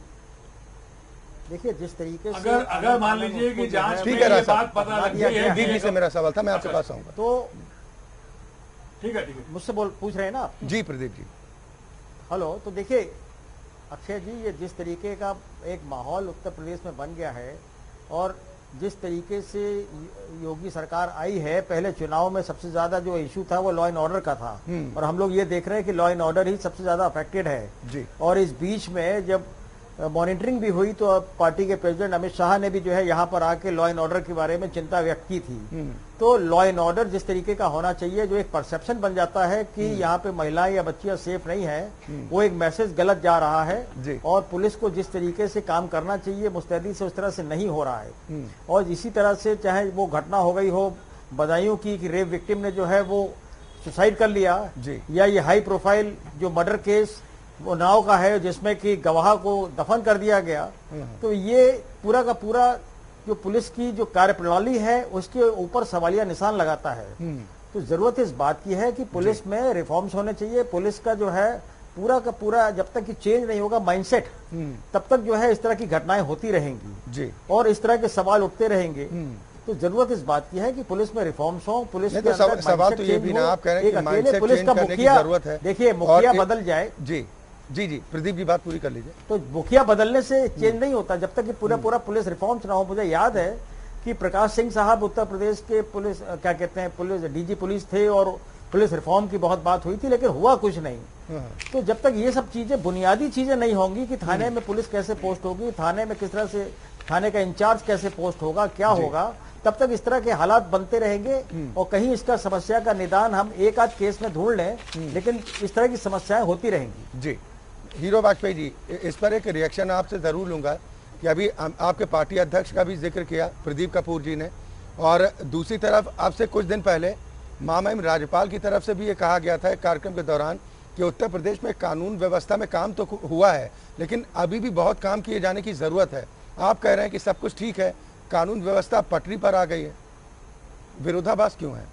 देखिए जिस तरीके से अगर अगर मान लीजिए कि जांच में ये बात पता लग गई है, दीदी से मेरा सवाल था, मैं आपके पास आऊंगा। तो ठीक है ठीक है मुझसे बोल पूछ रहे हैं ना आप? जी प्रदीप जी। हेलो, तो देखिए अक्षय जी, ये जिस तरीके का एक माहौल उत्तर प्रदेश में बन गया है और जिस तरीके से योगी सरकार आई है, पहले चुनाव में सबसे ज्यादा जो इशू था वो लॉ एंड ऑर्डर का था और हम लोग ये देख रहे हैं कि लॉ एंड ऑर्डर ही सबसे ज्यादा अफेक्टेड है जी। और इस बीच में जब मॉनिटरिंग भी हुई तो अब पार्टी के प्रेसिडेंट अमित शाह ने भी जो है यहाँ पर आके लॉ एंड ऑर्डर के बारे में चिंता व्यक्त की थी। तो लॉ एंड ऑर्डर जिस तरीके का होना चाहिए, जो एक परसेप्शन बन जाता है कि यहाँ पे महिलाएं या बच्चियां सेफ नहीं है, वो एक मैसेज गलत जा रहा है और पुलिस को जिस तरीके से काम करना चाहिए मुस्तैदी से उस तरह से नहीं हो रहा है। और इसी तरह से चाहे वो घटना हो गई हो बदायूं की कि रेप विक्टिम ने जो है वो सुसाइड कर लिया, या ये हाई प्रोफाइल जो मर्डर केस वो नाव का है जिसमें कि गवाह को दफन कर दिया गया, तो ये पूरा का पूरा जो पुलिस की जो कार्यप्रणाली है उसके ऊपर सवालिया निशान लगाता है। तो जरूरत इस बात की है कि पुलिस में रिफॉर्म्स होने चाहिए। पुलिस का जो है पूरा का पूरा जब तक कि चेंज नहीं होगा माइंडसेट, तब तक जो है इस तरह की घटनाएं होती रहेंगी जी और इस तरह के सवाल उठते रहेंगे। तो जरूरत इस बात की है कि पुलिस में रिफॉर्म्स हो, पुलिस के अंदर सवाल तो ये भी ना आप कह रहे हैं कि माइंडसेट पुलिस का मुखिया, देखिए मुखिया बदल जाए जी जी जी प्रदीप जी बात पूरी कर लीजिए। तो मुखिया बदलने से चेंज नहीं होता जब तक कि पूरा पूरा पुलिस रिफॉर्म्स ना हो। मुझे याद है कि प्रकाश सिंह साहब उत्तर प्रदेश के पुलिस क्या कहते हैं पुलिस डीजी पुलिस थे और पुलिस रिफॉर्म की बहुत बात हुई थी, लेकिन हुआ कुछ नहीं। तो जब तक ये सब चीजें बुनियादी चीजें नहीं होंगी कि थाने में पुलिस कैसे पोस्ट होगी, थाने में किस तरह से थाने का इंचार्ज कैसे पोस्ट होगा, क्या होगा, तब तक इस तरह के हालात बनते रहेंगे और कहीं इसका समस्या का निदान हम एक आध केस में ढूंढ लें, लेकिन इस तरह की समस्याएं होती रहेंगी। जी हीरो वाजपेयी जी, इस पर एक रिएक्शन आपसे जरूर लूंगा कि अभी आपके पार्टी अध्यक्ष का भी जिक्र किया प्रदीप कपूर जी ने, और दूसरी तरफ आपसे कुछ दिन पहले महामहिम राज्यपाल की तरफ से भी ये कहा गया था एक कार्यक्रम के दौरान कि उत्तर प्रदेश में कानून व्यवस्था में काम तो हुआ है लेकिन अभी भी बहुत काम किए जाने की जरूरत है। आप कह रहे हैं कि सब कुछ ठीक है, कानून व्यवस्था पटरी पर आ गई है, विरोधाभास क्यों है?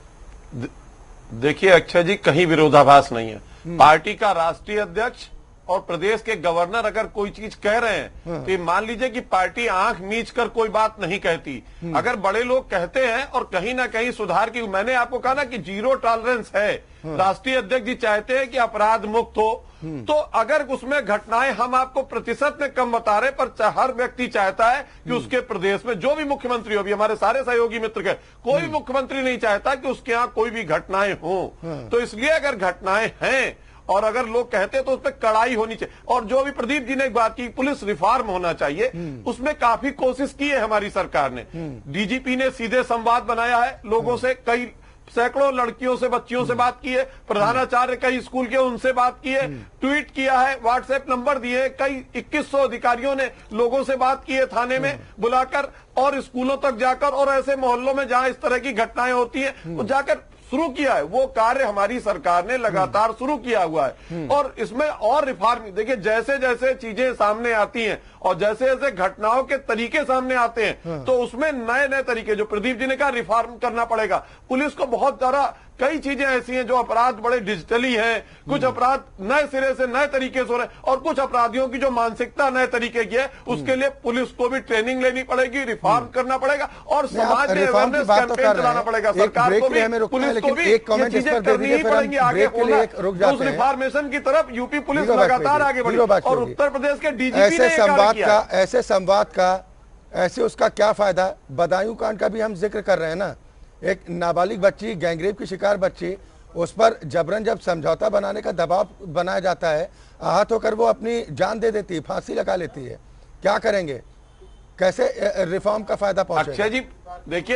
देखिए अक्षय जी, कहीं विरोधाभास नहीं है। पार्टी का राष्ट्रीय अध्यक्ष और प्रदेश के गवर्नर अगर कोई चीज कह रहे हैं तो ये मान लीजिए कि पार्टी आंख मीच कर कोई बात नहीं कहती। अगर बड़े लोग कहते हैं और कहीं ना कहीं सुधार की, मैंने आपको कहा ना कि जीरो टॉलरेंस है, राष्ट्रीय अध्यक्ष जी चाहते हैं कि अपराध मुक्त हो, तो अगर उसमें घटनाएं हम आपको प्रतिशत में कम बता रहे, पर हर व्यक्ति चाहता है कि उसके प्रदेश में जो भी मुख्यमंत्री हो, भी हमारे सारे सहयोगी मित्र के, कोई भी मुख्यमंत्री नहीं चाहता कि उसके यहाँ कोई भी घटनाएं हो। तो इसलिए अगर घटनाएं हैं और अगर लोग कहते हैं तो उस पर कड़ाई होनी चाहिए। और जो भी प्रदीप जी ने एक बात की, पुलिस रिफॉर्म होना चाहिए, उसमें काफी कोशिश की है हमारी सरकार ने। डीजीपी ने सीधे संवाद बनाया है लोगों से, कई सैकड़ों लड़कियों से, बच्चियों से बात की है, प्रधानाचार्य कई स्कूल के उनसे बात की है, ट्वीट किया है, व्हाट्सएप नंबर दिए, कई इक्कीस सौ अधिकारियों ने लोगों से बात की है थाने में बुलाकर और स्कूलों तक जाकर, और ऐसे मोहल्लों में जहां इस तरह की घटनाएं होती हैं वो जाकर शुरू किया है। वो कार्य हमारी सरकार ने लगातार शुरू किया हुआ है और इसमें और रिफॉर्म, देखिए जैसे जैसे चीजें सामने आती हैं और जैसे जैसे घटनाओं के तरीके सामने आते हैं तो उसमें नए नए तरीके, जो प्रदीप जी ने कहा, रिफॉर्म करना पड़ेगा। पुलिस को बहुत ज्यादा कई चीजें ऐसी हैं जो अपराध बड़े डिजिटली हैं, कुछ अपराध नए सिरे से नए तरीके से हो रहे हैं और कुछ अपराधियों की जो मानसिकता नए तरीके की है, उसके लिए पुलिस को भी ट्रेनिंग लेनी पड़ेगी, रिफॉर्म करना पड़ेगा और समाज में अवेयरनेस कैंपेन चलाना पड़ेगा। सरकार को भी, पुलिस को भी ये चीजें करनी ही पड़ेंगी। आगे होना उस रिफॉर्मेशन की तरफ यूपी पुलिस लगातार आगे बढ़ी और उत्तर प्रदेश के डीजीपी ने संवाद का ऐसे संवाद का ऐसे उसका क्या फायदा? बदायूं कांड का भी हम जिक्र कर रहे हैं ना, एक नाबालिग बच्ची, गैंगरेप की शिकार बच्ची, उस पर जबरन जब समझौता बनाने का दबाव बनाया जाता है, आहत होकर वो अपनी जान दे देती है, फांसी लगा लेती है। क्या करेंगे? कैसे रिफॉर्म का फायदा पहुंचेगा? अक्षय जी देखिए,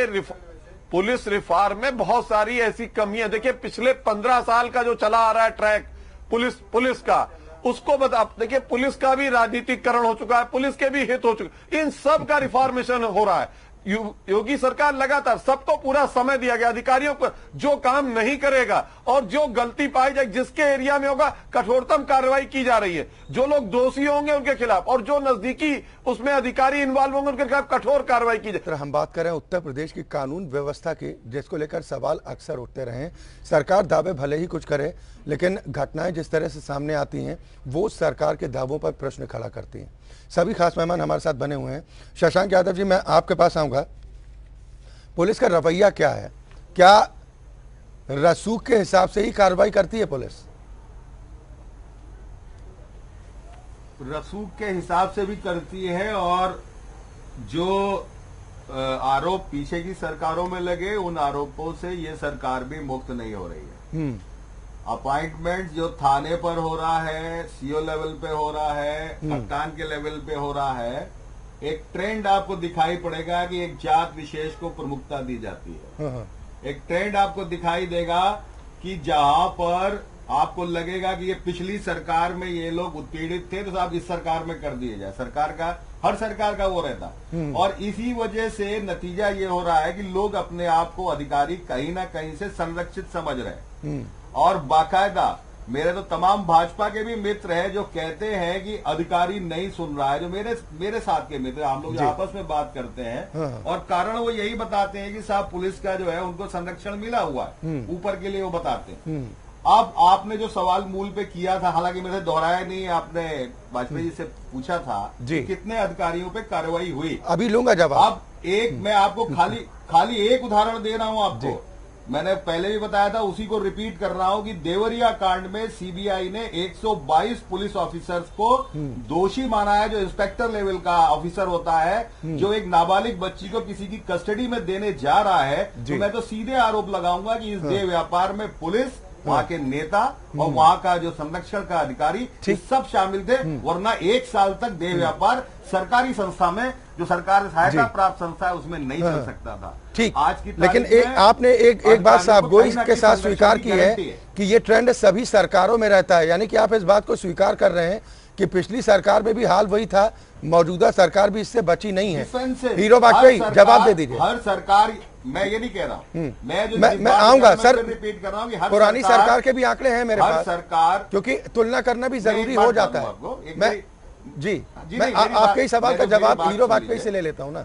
पुलिस रिफॉर्म में बहुत सारी ऐसी कमियां, देखिए पिछले पंद्रह साल का जो चला आ रहा है ट्रैक पुलिस पुलिस का, उसको बता, देखिए पुलिस का भी राजनीतिकरण हो चुका है, पुलिस के भी हित हो चुके, इन सब का रिफॉर्मेशन हो रहा है। योगी सरकार लगातार, सबको पूरा समय दिया गया, अधिकारियों को जो काम नहीं करेगा और जो गलती पाई जाए, जिसके एरिया में होगा कठोरतम कार्रवाई की जा रही है। जो लोग दोषी होंगे उनके खिलाफ और जो नजदीकी उसमें अधिकारी इन्वॉल्व होंगे उनके खिलाफ कठोर कार्रवाई की जाए। हम बात करें उत्तर प्रदेश की कानून व्यवस्था की, जिसको लेकर सवाल अक्सर उठते रहे। सरकार दावे भले ही कुछ करे, लेकिन घटनाएं जिस तरह से सामने आती हैं वो सरकार के दावों पर प्रश्न खड़ा करती हैं। सभी खास मेहमान हमारे साथ बने हुए हैं। शशांक यादव जी, मैं आपके पास आऊंगा। पुलिस का रवैया क्या है? क्या रसूख के हिसाब से ही कार्रवाई करती है पुलिस? रसूख के हिसाब से भी करती है और जो आरोप पीछे की सरकारों में लगे उन आरोपों से ये सरकार भी मुक्त नहीं हो रही है। अपॉइंटमेंट जो थाने पर हो रहा है, सीओ लेवल पे हो रहा है, कप्तान के लेवल पे हो रहा है, एक ट्रेंड आपको दिखाई पड़ेगा कि एक जात विशेष को प्रमुखता दी जाती है। एक ट्रेंड आपको दिखाई देगा कि जहां पर आपको लगेगा कि ये पिछली सरकार में ये लोग उत्पीड़ित थे तो साहब इस सरकार में कर दिए जाए। सरकार का, हर सरकार का वो रहता, और इसी वजह से नतीजा ये हो रहा है कि लोग अपने आप को अधिकारी कहीं ना कहीं से संरक्षित समझ रहे हैं। और बाकायदा मेरे तो तमाम भाजपा के भी मित्र हैं जो कहते हैं कि अधिकारी नहीं सुन रहा है, जो मेरे मेरे साथ के मित्र, हम लोग आपस में बात करते हैं और कारण वो यही बताते हैं कि साहब पुलिस का जो है उनको संरक्षण मिला हुआ है, ऊपर के लिए वो बताते हैं। अब आपने जो सवाल मूल पे किया था, हालांकि मेरे दोहराया नहीं, आपने वाजपेयी जी से पूछा था कि कितने अधिकारियों पे कार्रवाई हुई, अभी लूंगा जवाब। अब एक मैं आपको खाली खाली एक उदाहरण दे रहा हूं आपको, मैंने पहले भी बताया था, उसी को रिपीट कर रहा हूं कि देवरिया कांड में सीबीआई ने एक सौ बाईस पुलिस ऑफिसर्स को दोषी माना है। जो इंस्पेक्टर लेवल का ऑफिसर होता है, जो एक नाबालिग बच्ची को किसी की कस्टडी में देने जा रहा है, तो मैं तो सीधे आरोप लगाऊंगा कि इस देह व्यापार में पुलिस वहाँ के नेता और वहाँ का जो संरक्षण का अधिकारी सब शामिल थे, वरना एक साल तक देह व्यापार सरकारी संस्था में, जो सरकार सहायता प्राप्त संस्था है, उसमें नहीं चल सकता था। ठीक, आज की लेकिन एक, आपने एक एक बात साहब गोई के साथ स्वीकार की है कि ये ट्रेंड सभी सरकारों में रहता है, यानी कि आप इस बात को स्वीकार कर रहे हैं कि पिछली सरकार में भी हाल वही था, मौजूदा सरकार भी इससे बची नहीं है। हीरो वाजपेयी, जवाब दे दीजिए। हर सरकार, मैं ये नहीं कह रहा हूँ, मैं जो मैं, मैं आऊंगा सर, रिपीट कर रहा हूँ कि हर पुरानी सरकार, सरकार के भी आंकड़े हैं मेरे पास, सरकार, क्योंकि तुलना करना भी जरूरी हो जाता है। मैं जी, जी मैं आपके ही सवाल का जवाब हीरो वाजपेयी से ले लेता हूँ ना।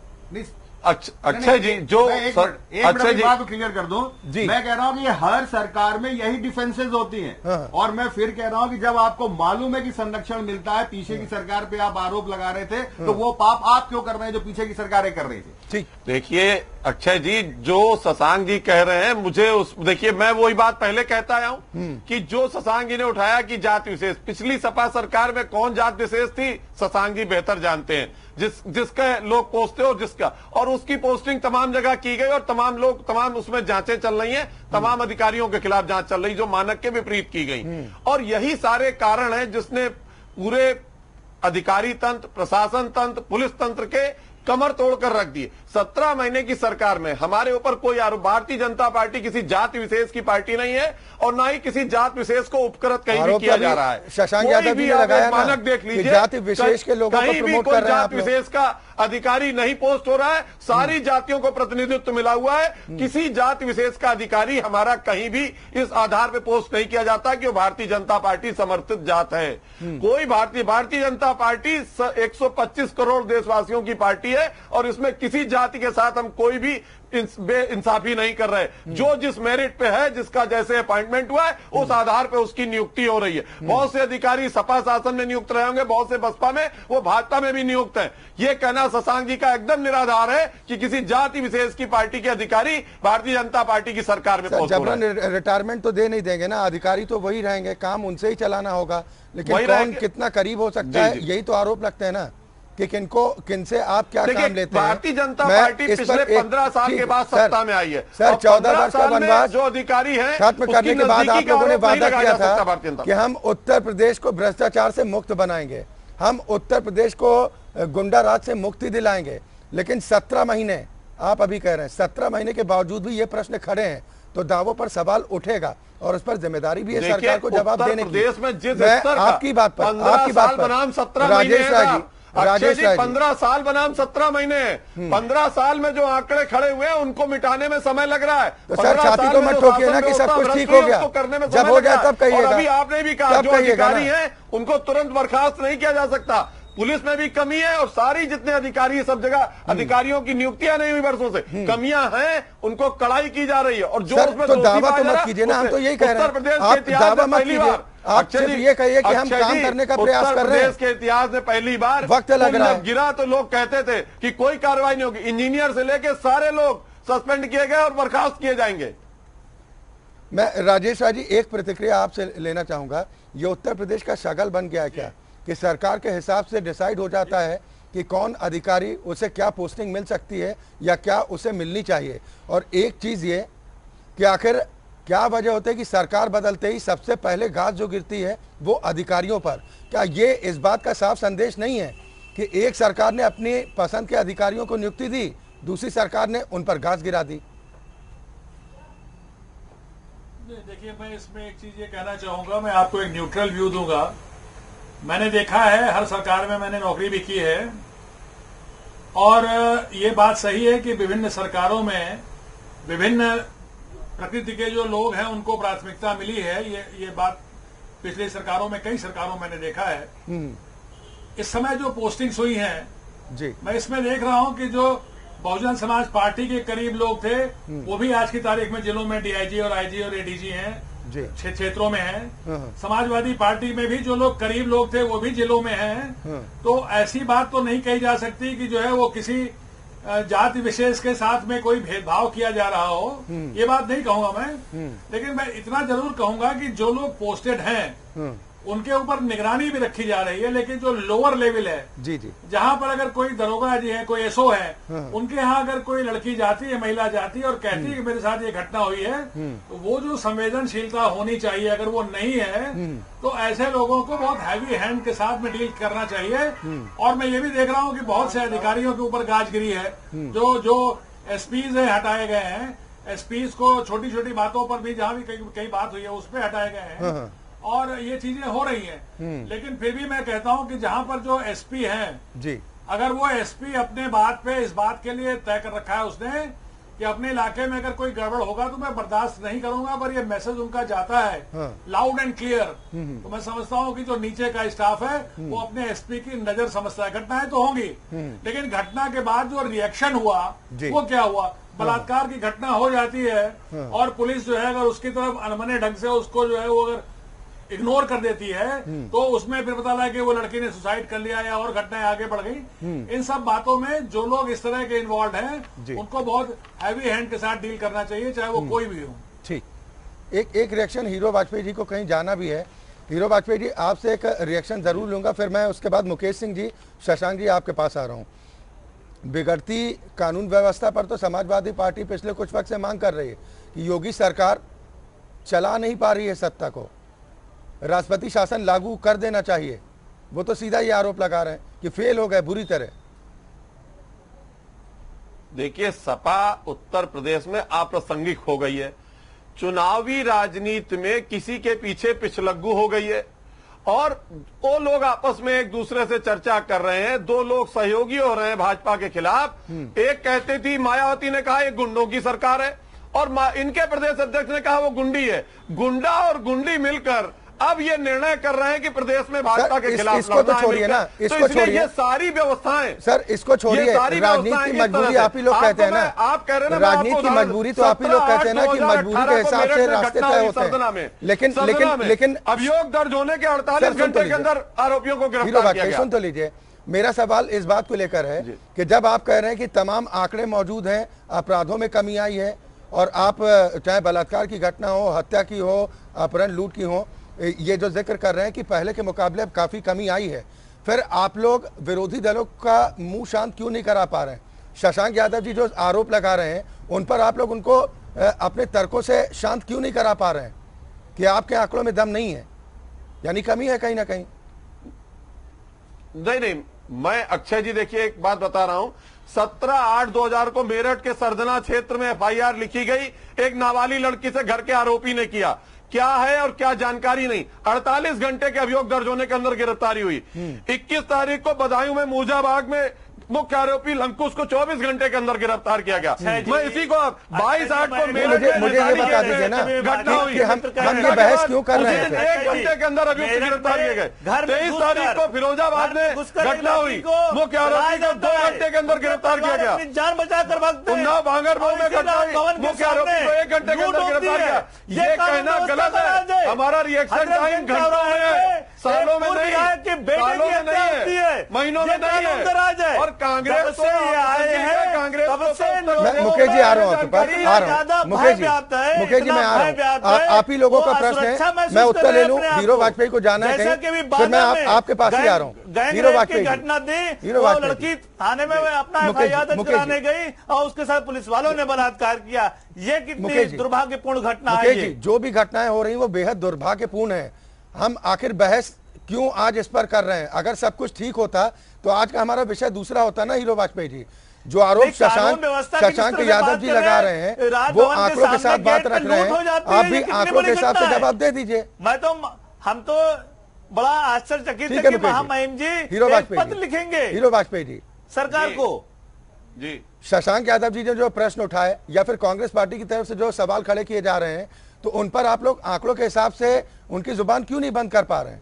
अक्षय जी, जो अक्षय जी बात को क्लियर कर दूं, मैं कह रहा हूं कि ये हर सरकार में यही डिफेंसेस होती हैं। हाँ। और मैं फिर कह रहा हूं कि जब आपको मालूम है कि संरक्षण मिलता है, पीछे की सरकार पे आप आरोप लगा रहे थे, हाँ। तो वो पाप आप क्यों कर रहे हैं जो पीछे की सरकारें कर रही थी? ठीक, देखिए अक्षय जी, जो शशांक जी कह रहे हैं, मुझे उस देखिए मैं वही बात पहले कहता आया हूं कि जो शशांक जी ने उठाया कि जाति विशेष, पिछली सपा सरकार में कौन जाति विशेष थी, शशांक जी बेहतर जानते हैं, जिस जिसका लोग पोस्टे और जिसका, और उसकी पोस्टिंग तमाम जगह की गई और तमाम लोग, तमाम उसमें जांचें चल रही हैं, तमाम अधिकारियों के खिलाफ जांच चल रही जो मानक के विपरीत की गई, और यही सारे कारण हैं जिसने पूरे अधिकारी तंत्र, प्रशासन तंत्र, पुलिस तंत्र के कमर तोड़कर रख दिए। सत्रह महीने की सरकार में हमारे ऊपर कोई आरोप, भारतीय जनता पार्टी किसी जाति विशेष की पार्टी नहीं है और ना ही किसी जाति विशेष को उपकृत कहीं भी किया जा रहा है। शशांक यादव भी लगाया मानक देख लीजिए, जाति विशेष के लोगों को प्रमोट कर रहे हैं आप लोग। जाति विशेष का अधिकारी नहीं पोस्ट हो रहा है, सारी जातियों को प्रतिनिधित्व मिला हुआ है, किसी जाति विशेष का अधिकारी हमारा कहीं भी इस आधार पे पोस्ट नहीं किया जाता कि वो भारतीय जनता पार्टी समर्थित जात है। कोई भारतीय भारतीय जनता पार्टी एक सौ पच्चीस करोड़ देशवासियों की पार्टी है और इसमें किसी जाति के साथ हम कोई भी बेइंसाफी नहीं कर रहे। जो जिस मेरिट पे है, जिसका जैसे अपॉइंटमेंट हुआ है, उस आधार पे उसकी नियुक्ति हो रही है। बहुत से अधिकारी सपा शासन में नियुक्त रहे होंगे, बहुत से बसपा में, वो भाजपा में भी नियुक्त हैं। ये कहना शशांक जी का एकदम निराधार है कि किसी जाति विशेष की पार्टी के अधिकारी भारतीय जनता पार्टी की सरकार में पोस्ट हो रहे हैं। रिटायरमेंट तो दे नहीं देंगे ना, अधिकारी तो वही रहेंगे, काम उनसे ही चलाना होगा, लेकिन कौन कितना करीब हो सकता है, यही तो आरोप लगते हैं ना कि किनको किनसे आप क्या काम लेते हैं। भारतीय जनता पार्टी पिछले पंद्रह साल के बाद सत्ता में आई है सर, चौदह वर्ष का वनवास जो अधिकारी है खत्म करने के बाद आप लोगों ने वादा किया था कि हम उत्तर प्रदेश को भ्रष्टाचार से मुक्त बनाएंगे, हम उत्तर प्रदेश को गुंडा राज से मुक्ति दिलाएंगे, लेकिन सत्रह महीने आप अभी कह रहे हैं, सत्रह महीने के बावजूद भी ये प्रश्न खड़े हैं, तो दावों पर सवाल उठेगा और उस पर जिम्मेदारी भी है सरकार को जवाब देने की। देश में जिस आपकी बात पर आपकी बात पर राजेश राजी अक्षय जी, पंद्रह साल बनाम सत्रह महीने, पंद्रह साल में जो आंकड़े खड़े हुए हैं उनको मिटाने में समय लग रहा है। तो सर छाती तो मत ठोकिए ना कि सब कुछ ठीक हो गया, करने में जब हो जाए तब कहिएगा। अभी आपने भी कहा जो अधिकारी हैं उनको तुरंत बर्खास्त नहीं किया जा सकता। पुलिस में भी कमी है और सारी जितने अधिकारी सब जगह अधिकारियों की नियुक्तियां नहीं हुई वर्षों से, कमियां हैं, उनको कड़ाई की जा रही है। और जो उसमें तो दावा तो मत कीजिए ना, हम तो यही कह रहे हैं, उत्तर प्रदेश आप दावा मत कीजिए, आप सिर्फ ये कहिए कि हम काम करने का प्रयास कर रहे हैं। उत्तर प्रदेश के इतिहास में पहली बार वक्त लग रहा है, गिरा तो लोग कहते थे कि कोई कार्रवाई नहीं होगी, इंजीनियर से लेकर सारे लोग सस्पेंड किए गए और बर्खास्त किए जाएंगे। मैं राजेश राजी एक प्रतिक्रिया आपसे लेना चाहूंगा, ये उत्तर प्रदेश का शगल बन गया है क्या कि सरकार के हिसाब से डिसाइड हो जाता है कि कौन अधिकारी, उसे क्या पोस्टिंग मिल सकती है या क्या उसे मिलनी चाहिए। और एक चीज ये कि आखिर क्या वजह होती है कि सरकार बदलते ही सबसे पहले घास जो गिरती है वो अधिकारियों पर। क्या ये इस बात का साफ संदेश नहीं है कि एक सरकार ने अपनी पसंद के अधिकारियों को नियुक्ति दी, दूसरी सरकार ने उन पर घास गिरा दी? देखिए, मैं इसमें एक चीज ये कहना चाहूंगा, मैं आपको एक न्यूट्रल व्यू दूंगा। मैंने देखा है, हर सरकार में मैंने नौकरी भी की है, और ये बात सही है कि विभिन्न सरकारों में विभिन्न प्रकृति के जो लोग हैं उनको प्राथमिकता मिली है। ये ये बात पिछली सरकारों में, कई सरकारों में मैंने देखा है। इस समय जो पोस्टिंग्स हुई हैं जी, मैं इसमें देख रहा हूं कि जो बहुजन समाज पार्टी के करीब लोग थे वो भी आज की तारीख में जिलों में डीआईजी और आईजी और एडीजी हैं, क्षेत्रों में हैं। समाजवादी पार्टी में भी जो लोग करीब लोग थे वो भी जिलों में हैं। तो ऐसी बात तो नहीं कही जा सकती कि जो है वो किसी जाति विशेष के साथ में कोई भेदभाव किया जा रहा हो, ये बात नहीं कहूंगा मैं। लेकिन मैं इतना जरूर कहूंगा कि जो लोग पोस्टेड हैं उनके ऊपर निगरानी भी रखी जा रही है, लेकिन जो लोअर लेवल है जी जी जहां पर अगर कोई दरोगा जी है, कोई एसओ है, हाँ। उनके यहाँ अगर कोई लड़की जाती है, महिला जाती है और कहती है कि मेरे साथ ये घटना हुई है, तो वो जो संवेदनशीलता होनी चाहिए अगर वो नहीं है तो ऐसे लोगों को बहुत हैवी हैंड के साथ में डील करना चाहिए। और मैं ये भी देख रहा हूँ कि बहुत से अधिकारियों के ऊपर गाजगिरी है, जो जो एसपीज है हटाए गए हैं, एसपीज को छोटी छोटी बातों पर भी जहां भी कई कई बात हुई है उस पर हटाए गए हैं। हाँ। और ये चीजें हो रही हैं, लेकिन फिर भी मैं कहता हूं कि जहां पर जो एसपी हैं जी, अगर वो एसपी अपने बात पे इस बात के लिए तय कर रखा है उसने कि अपने इलाके में अगर कोई गड़बड़ होगा तो मैं बर्दाश्त नहीं करूंगा, पर ये मैसेज उनका जाता है लाउड एंड क्लियर, तो मैं समझता हूं कि जो नीचे का स्टाफ है वो अपने एसपी की नजर समझता है। घटनाएं तो होंगी, लेकिन घटना के बाद जो रिएक्शन हुआ वो क्या हुआ, बलात्कार की घटना हो जाती है और पुलिस जो है अगर उसकी तरफ अनमने ढंग से उसको जो है वो अगर इग्नोर कर देती है तो उसमें फिर पता लगा कि वो लड़की ने सुसाइड कर लिया या और घटनाएं आगे बढ़ गई। इन सब बातों में जो लोग इस तरह के इन्वॉल्व हैं उनको बहुत हैवी हैंड के साथ डील करना चाहिए, चाहे वो कोई भी हो। ठीक, एक एक रिएक्शन हीरो वाजपेयी जी को कहीं जाना भी है। हीरो वाजपेयी जी, आपसे एक रिएक्शन जरूर लूंगा, फिर मैं उसके बाद मुकेश सिंह जी, शशांक जी आपके पास आ रहा हूँ। बिगड़ती कानून व्यवस्था पर तो समाजवादी पार्टी पिछले कुछ वक्त से मांग कर रही है कि योगी सरकार चला नहीं पा रही है सत्ता को, राष्ट्रपति शासन लागू कर देना चाहिए। वो तो सीधा ये आरोप लगा रहे हैं कि फेल हो गए बुरी तरह। देखिए, सपा उत्तर प्रदेश में अप्रासंगिक हो गई है, चुनावी राजनीति में किसी के पीछे पिछलग्गू हो गई है और वो लोग आपस में एक दूसरे से चर्चा कर रहे हैं। दो लोग सहयोगी हो रहे हैं भाजपा के खिलाफ। एक कहते थी, मायावती ने कहा ये गुंडों की सरकार है और इनके प्रदेश अध्यक्ष ने कहा वो गुंडी है। गुंडा और गुंडी मिलकर अब ये निर्णय कर रहे हैं कि प्रदेश में भाजपा के खिलाफ इसको तो छोड़िए ना, इसको तो छोड़िए, ये सारी व्यवस्थाएं सर इसको छोड़िए, राजनीति की मजबूरी आप ही लोग कहते हैं ना, आप कह रहे हैं राजनीति की मजबूरी तो आप ही लोग कहते हैं ना कि मजबूरी के हिसाब से रास्ते तय होते हैं, लेकिन लेकिन लेकिन अभियोग दर्ज होने के अड़तालीस घंटे के अंदर आरोपियों को गिरफ्तार किया गया। सुन तो लीजिए, मेरा सवाल इस बात को लेकर है कि जब आप कह रहे हैं कि तमाम आंकड़े मौजूद हैं, अपराधों में कमी आई है और आप चाहे बलात्कार की घटना हो, हत्या की हो, अपहरण लूट की हो, ये जो जिक्र कर रहे हैं कि पहले के मुकाबले अब काफी कमी आई है, फिर आप लोग विरोधी दलों का मुंह शांत क्यों नहीं करा पा रहे हैं? शशांक यादव जी जो आरोप लगा रहे हैं उन पर आप लोग उनको अपने तर्कों से शांत क्यों नहीं करा पा रहे हैं कि आपके आंकड़ों में दम नहीं है, यानी कमी है कहीं ना कहीं? नहीं नहीं, मैं अक्षय जी देखिए एक बात बता रहा हूं, सत्रह आठ दो हजार को मेरठ के सरदना क्षेत्र में एफ आई आर लिखी गई, एक नाबालिग लड़की से घर के आरोपी ने किया, क्या है और क्या जानकारी नहीं। अड़तालीस घंटे के अभियोग दर्ज होने के अंदर गिरफ्तारी हुई। इक्कीस तारीख को बदायूं में मूजाबाग में मुख्य आरोपी लंकुश को चौबीस घंटे के अंदर गिरफ्तार किया गया। मैं इसी को बाईस आठ को मुझे मुझे ये बता दीजिए ना घटना हुई, कि हम हम ये बहस क्यों कर रहे हैं? एक घंटे के अंदर अभियुक्त गिरफ्तार किए गए। तेईस तारीख को फिरोजाबाद में घटना हुई, मुख्य आरोपी को दो घंटे के अंदर गिरफ्तार किया गया। जान बचा कर भागते हैं। उन्नाव भांगरमऊ में घटना हुई, मुख्य आरोपी को एक घंटे के अंदर गिरफ्तार किया। ये कहना गलत है। हमारा रिएक्शन टाइम घंटों में है, सालों में नहीं है, सालों में नहीं है, महीनों में नहीं है। और कांग्रेस से आए हैं, कांग्रेस मुकेश जी आ रहा हूँ, आ रहा हूँ मुकेश जी, मुकेश जी मैं आ रहा हूँ। आप ही लोगों का प्रश्न है, मैं उत्तर ले लूँ। हीरो वाजपेयी को जाना है कहीं, फिर मैं आपके पास ही आ रहा हूँ। हीरो वाजपेयी घटना दी, हीरो वाजपेयी लड़की थाने में अपना एफ आई आर दर्ज कराने गई और उसके साथ पुलिस वालों ने बलात्कार किया। ये कितनी दुर्भाग्यपूर्ण घटना है। जो भी घटनाएं हो रही वो बेहद दुर्भाग्यपूर्ण है। हम आखिर बहस क्यों आज इस पर कर रहे हैं? अगर सब कुछ ठीक होता तो आज का हमारा विषय दूसरा होता ना। हीरो वाजपेयी जी, जो आरोप शशांक शशांक यादव जी लगा रहे हैं वो आंकड़ों के साथ बात रख रहे हैं, आप भी आंकड़ों के हिसाब से जवाब दे दीजिए। मैं तो हम तो बड़ा आश्चर्यचकित है कि महामहिम जी हीरो वाजपेयी पत्र लिखेंगे हीरो वाजपेयी जी सरकार को। जी, शशांक यादव जी ने जो प्रश्न उठाए या फिर कांग्रेस पार्टी की तरफ से जो सवाल खड़े किए जा रहे हैं, तो उन पर आप लोग आंकड़ों के हिसाब से उनकी जुबान क्यों नहीं बंद कर पा रहे हैं?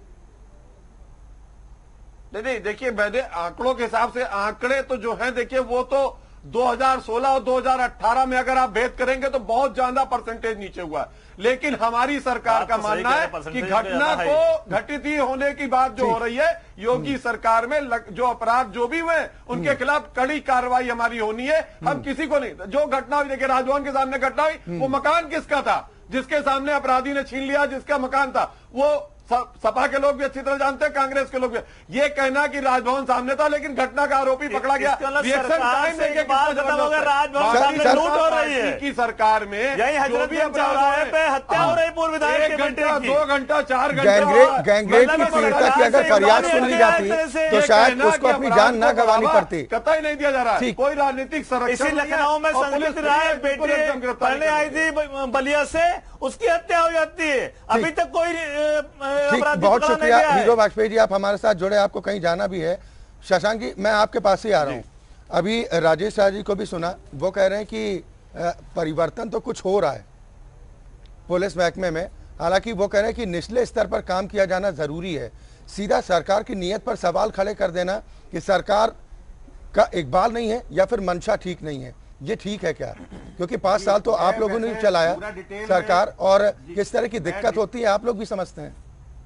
नहीं नहीं, देखिए मैंने आंकड़ों के हिसाब से, आंकड़े तो जो हैं देखिए वो तो दो हज़ार सोलह और दो हज़ार अठारह में अगर आप भेद करेंगे तो बहुत ज्यादा परसेंटेज नीचे हुआ है। लेकिन हमारी सरकार का मानना है कि घटना को घटित ही होने की बात जो हो रही है, योगी सरकार में जो अपराध जो भी हुए उनके खिलाफ कड़ी कार्रवाई हमारी होनी है। हम किसी को नहीं, जो घटना हुई देखिए राजभवन के सामने घटना हुई, वो मकान किसका था जिसके सामने अपराधी ने छीन लिया, जिसका मकान था वो सपा के लोग भी अच्छी तरह जानते हैं, कांग्रेस के लोग भी। ये कहना कि राजभवन सामने था लेकिन घटना का आरोपी पकड़ा गया, रिएक्शन टाइम है कि राजभवन सामने लूट हो रही है की सरकार में, यही हजरतगंज चौराहे पे हत्या हो रही पूर्व विधायक के बेटे की। दो घंटा चार घंटा गैंगरेप की पीड़िता की अगर फरियाद सुन ली जाती तो शायद उसको अपनी जान न गंवानी पड़ती। कतई नहीं दिया जा रहा है कोई राजनीतिक संरक्षण। इसी लखनऊ में संगीत राय बेटी पढ़ने आई थी बलिया से, उसकी हत्या हो जाती है, अभी तक कोई अपराधी। बहुत शुक्रिया हीरो वाजपेयी जी, आप हमारे साथ जुड़े, आपको कहीं जाना भी है। शशांक जी, मैं आपके पास ही आ रहा हूँ। अभी राजेश राज जी को भी सुना, वो कह रहे हैं कि परिवर्तन तो कुछ हो रहा है पुलिस महकमे में, हालांकि वो कह रहे हैं कि निचले स्तर पर काम किया जाना जरूरी है। सीधा सरकार की नीयत पर सवाल खड़े कर देना कि सरकार का इकबाल नहीं है या फिर मंशा ठीक नहीं है, ये ठीक है क्या? क्योंकि पांच साल तो आप लोगों ने चलाया सरकार, और किस तरह की दिक्कत होती है आप लोग भी समझते हैं।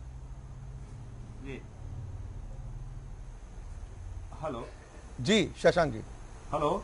हेलो जी शशांक जी। हेलो,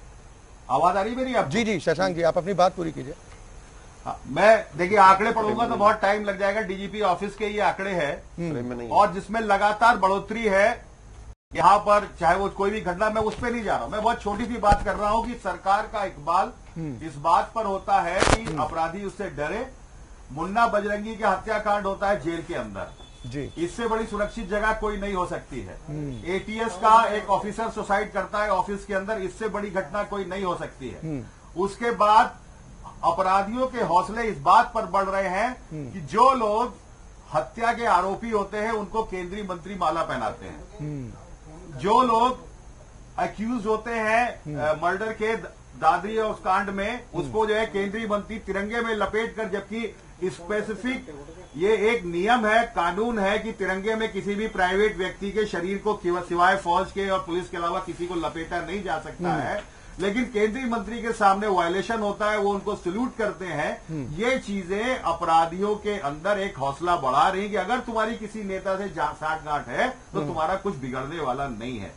आवाज आ रही मेरी आप? जी जी शशांक जी, आप अपनी बात पूरी कीजिए। हाँ, मैं देखिए आंकड़े पढ़ूंगा तो बहुत टाइम लग जाएगा। डीजीपी ऑफिस के ये आंकड़े हैं और जिसमें लगातार बढ़ोतरी है यहाँ पर, चाहे वो कोई भी घटना, मैं उस पर नहीं जा रहा हूं। मैं बहुत छोटी सी बात कर रहा हूं कि सरकार का इकबाल इस बात पर होता है कि अपराधी उससे डरे। मुन्ना बजरंगी का हत्याकांड होता है जेल के अंदर जी, इससे बड़ी सुरक्षित जगह कोई नहीं हो सकती है। एटीएस का एक ऑफिसर सुसाइड करता है ऑफिस के अंदर, इससे बड़ी घटना कोई नहीं हो सकती है। उसके बाद अपराधियों के हौसले इस बात पर बढ़ रहे हैं कि जो लोग हत्या के आरोपी होते हैं उनको केंद्रीय मंत्री माला पहनाते हैं। जो लोग अक्यूज होते हैं मर्डर के दादरी और उस कांड में, उसको जो है केंद्रीय मंत्री तिरंगे में लपेट कर, जबकि स्पेसिफिक ये एक नियम है, कानून है कि तिरंगे में किसी भी प्राइवेट व्यक्ति के शरीर को सिवाय फौज के और पुलिस के अलावा किसी को लपेटा नहीं जा सकता है, लेकिन केंद्रीय मंत्री के सामने वायलेशन होता है, वो उनको सल्यूट करते हैं। ये चीजें अपराधियों के अंदर एक हौसला बढ़ा रही कि अगर तुम्हारी किसी नेता से साठ गांठ है तो तुम्हारा कुछ बिगड़ने वाला नहीं है।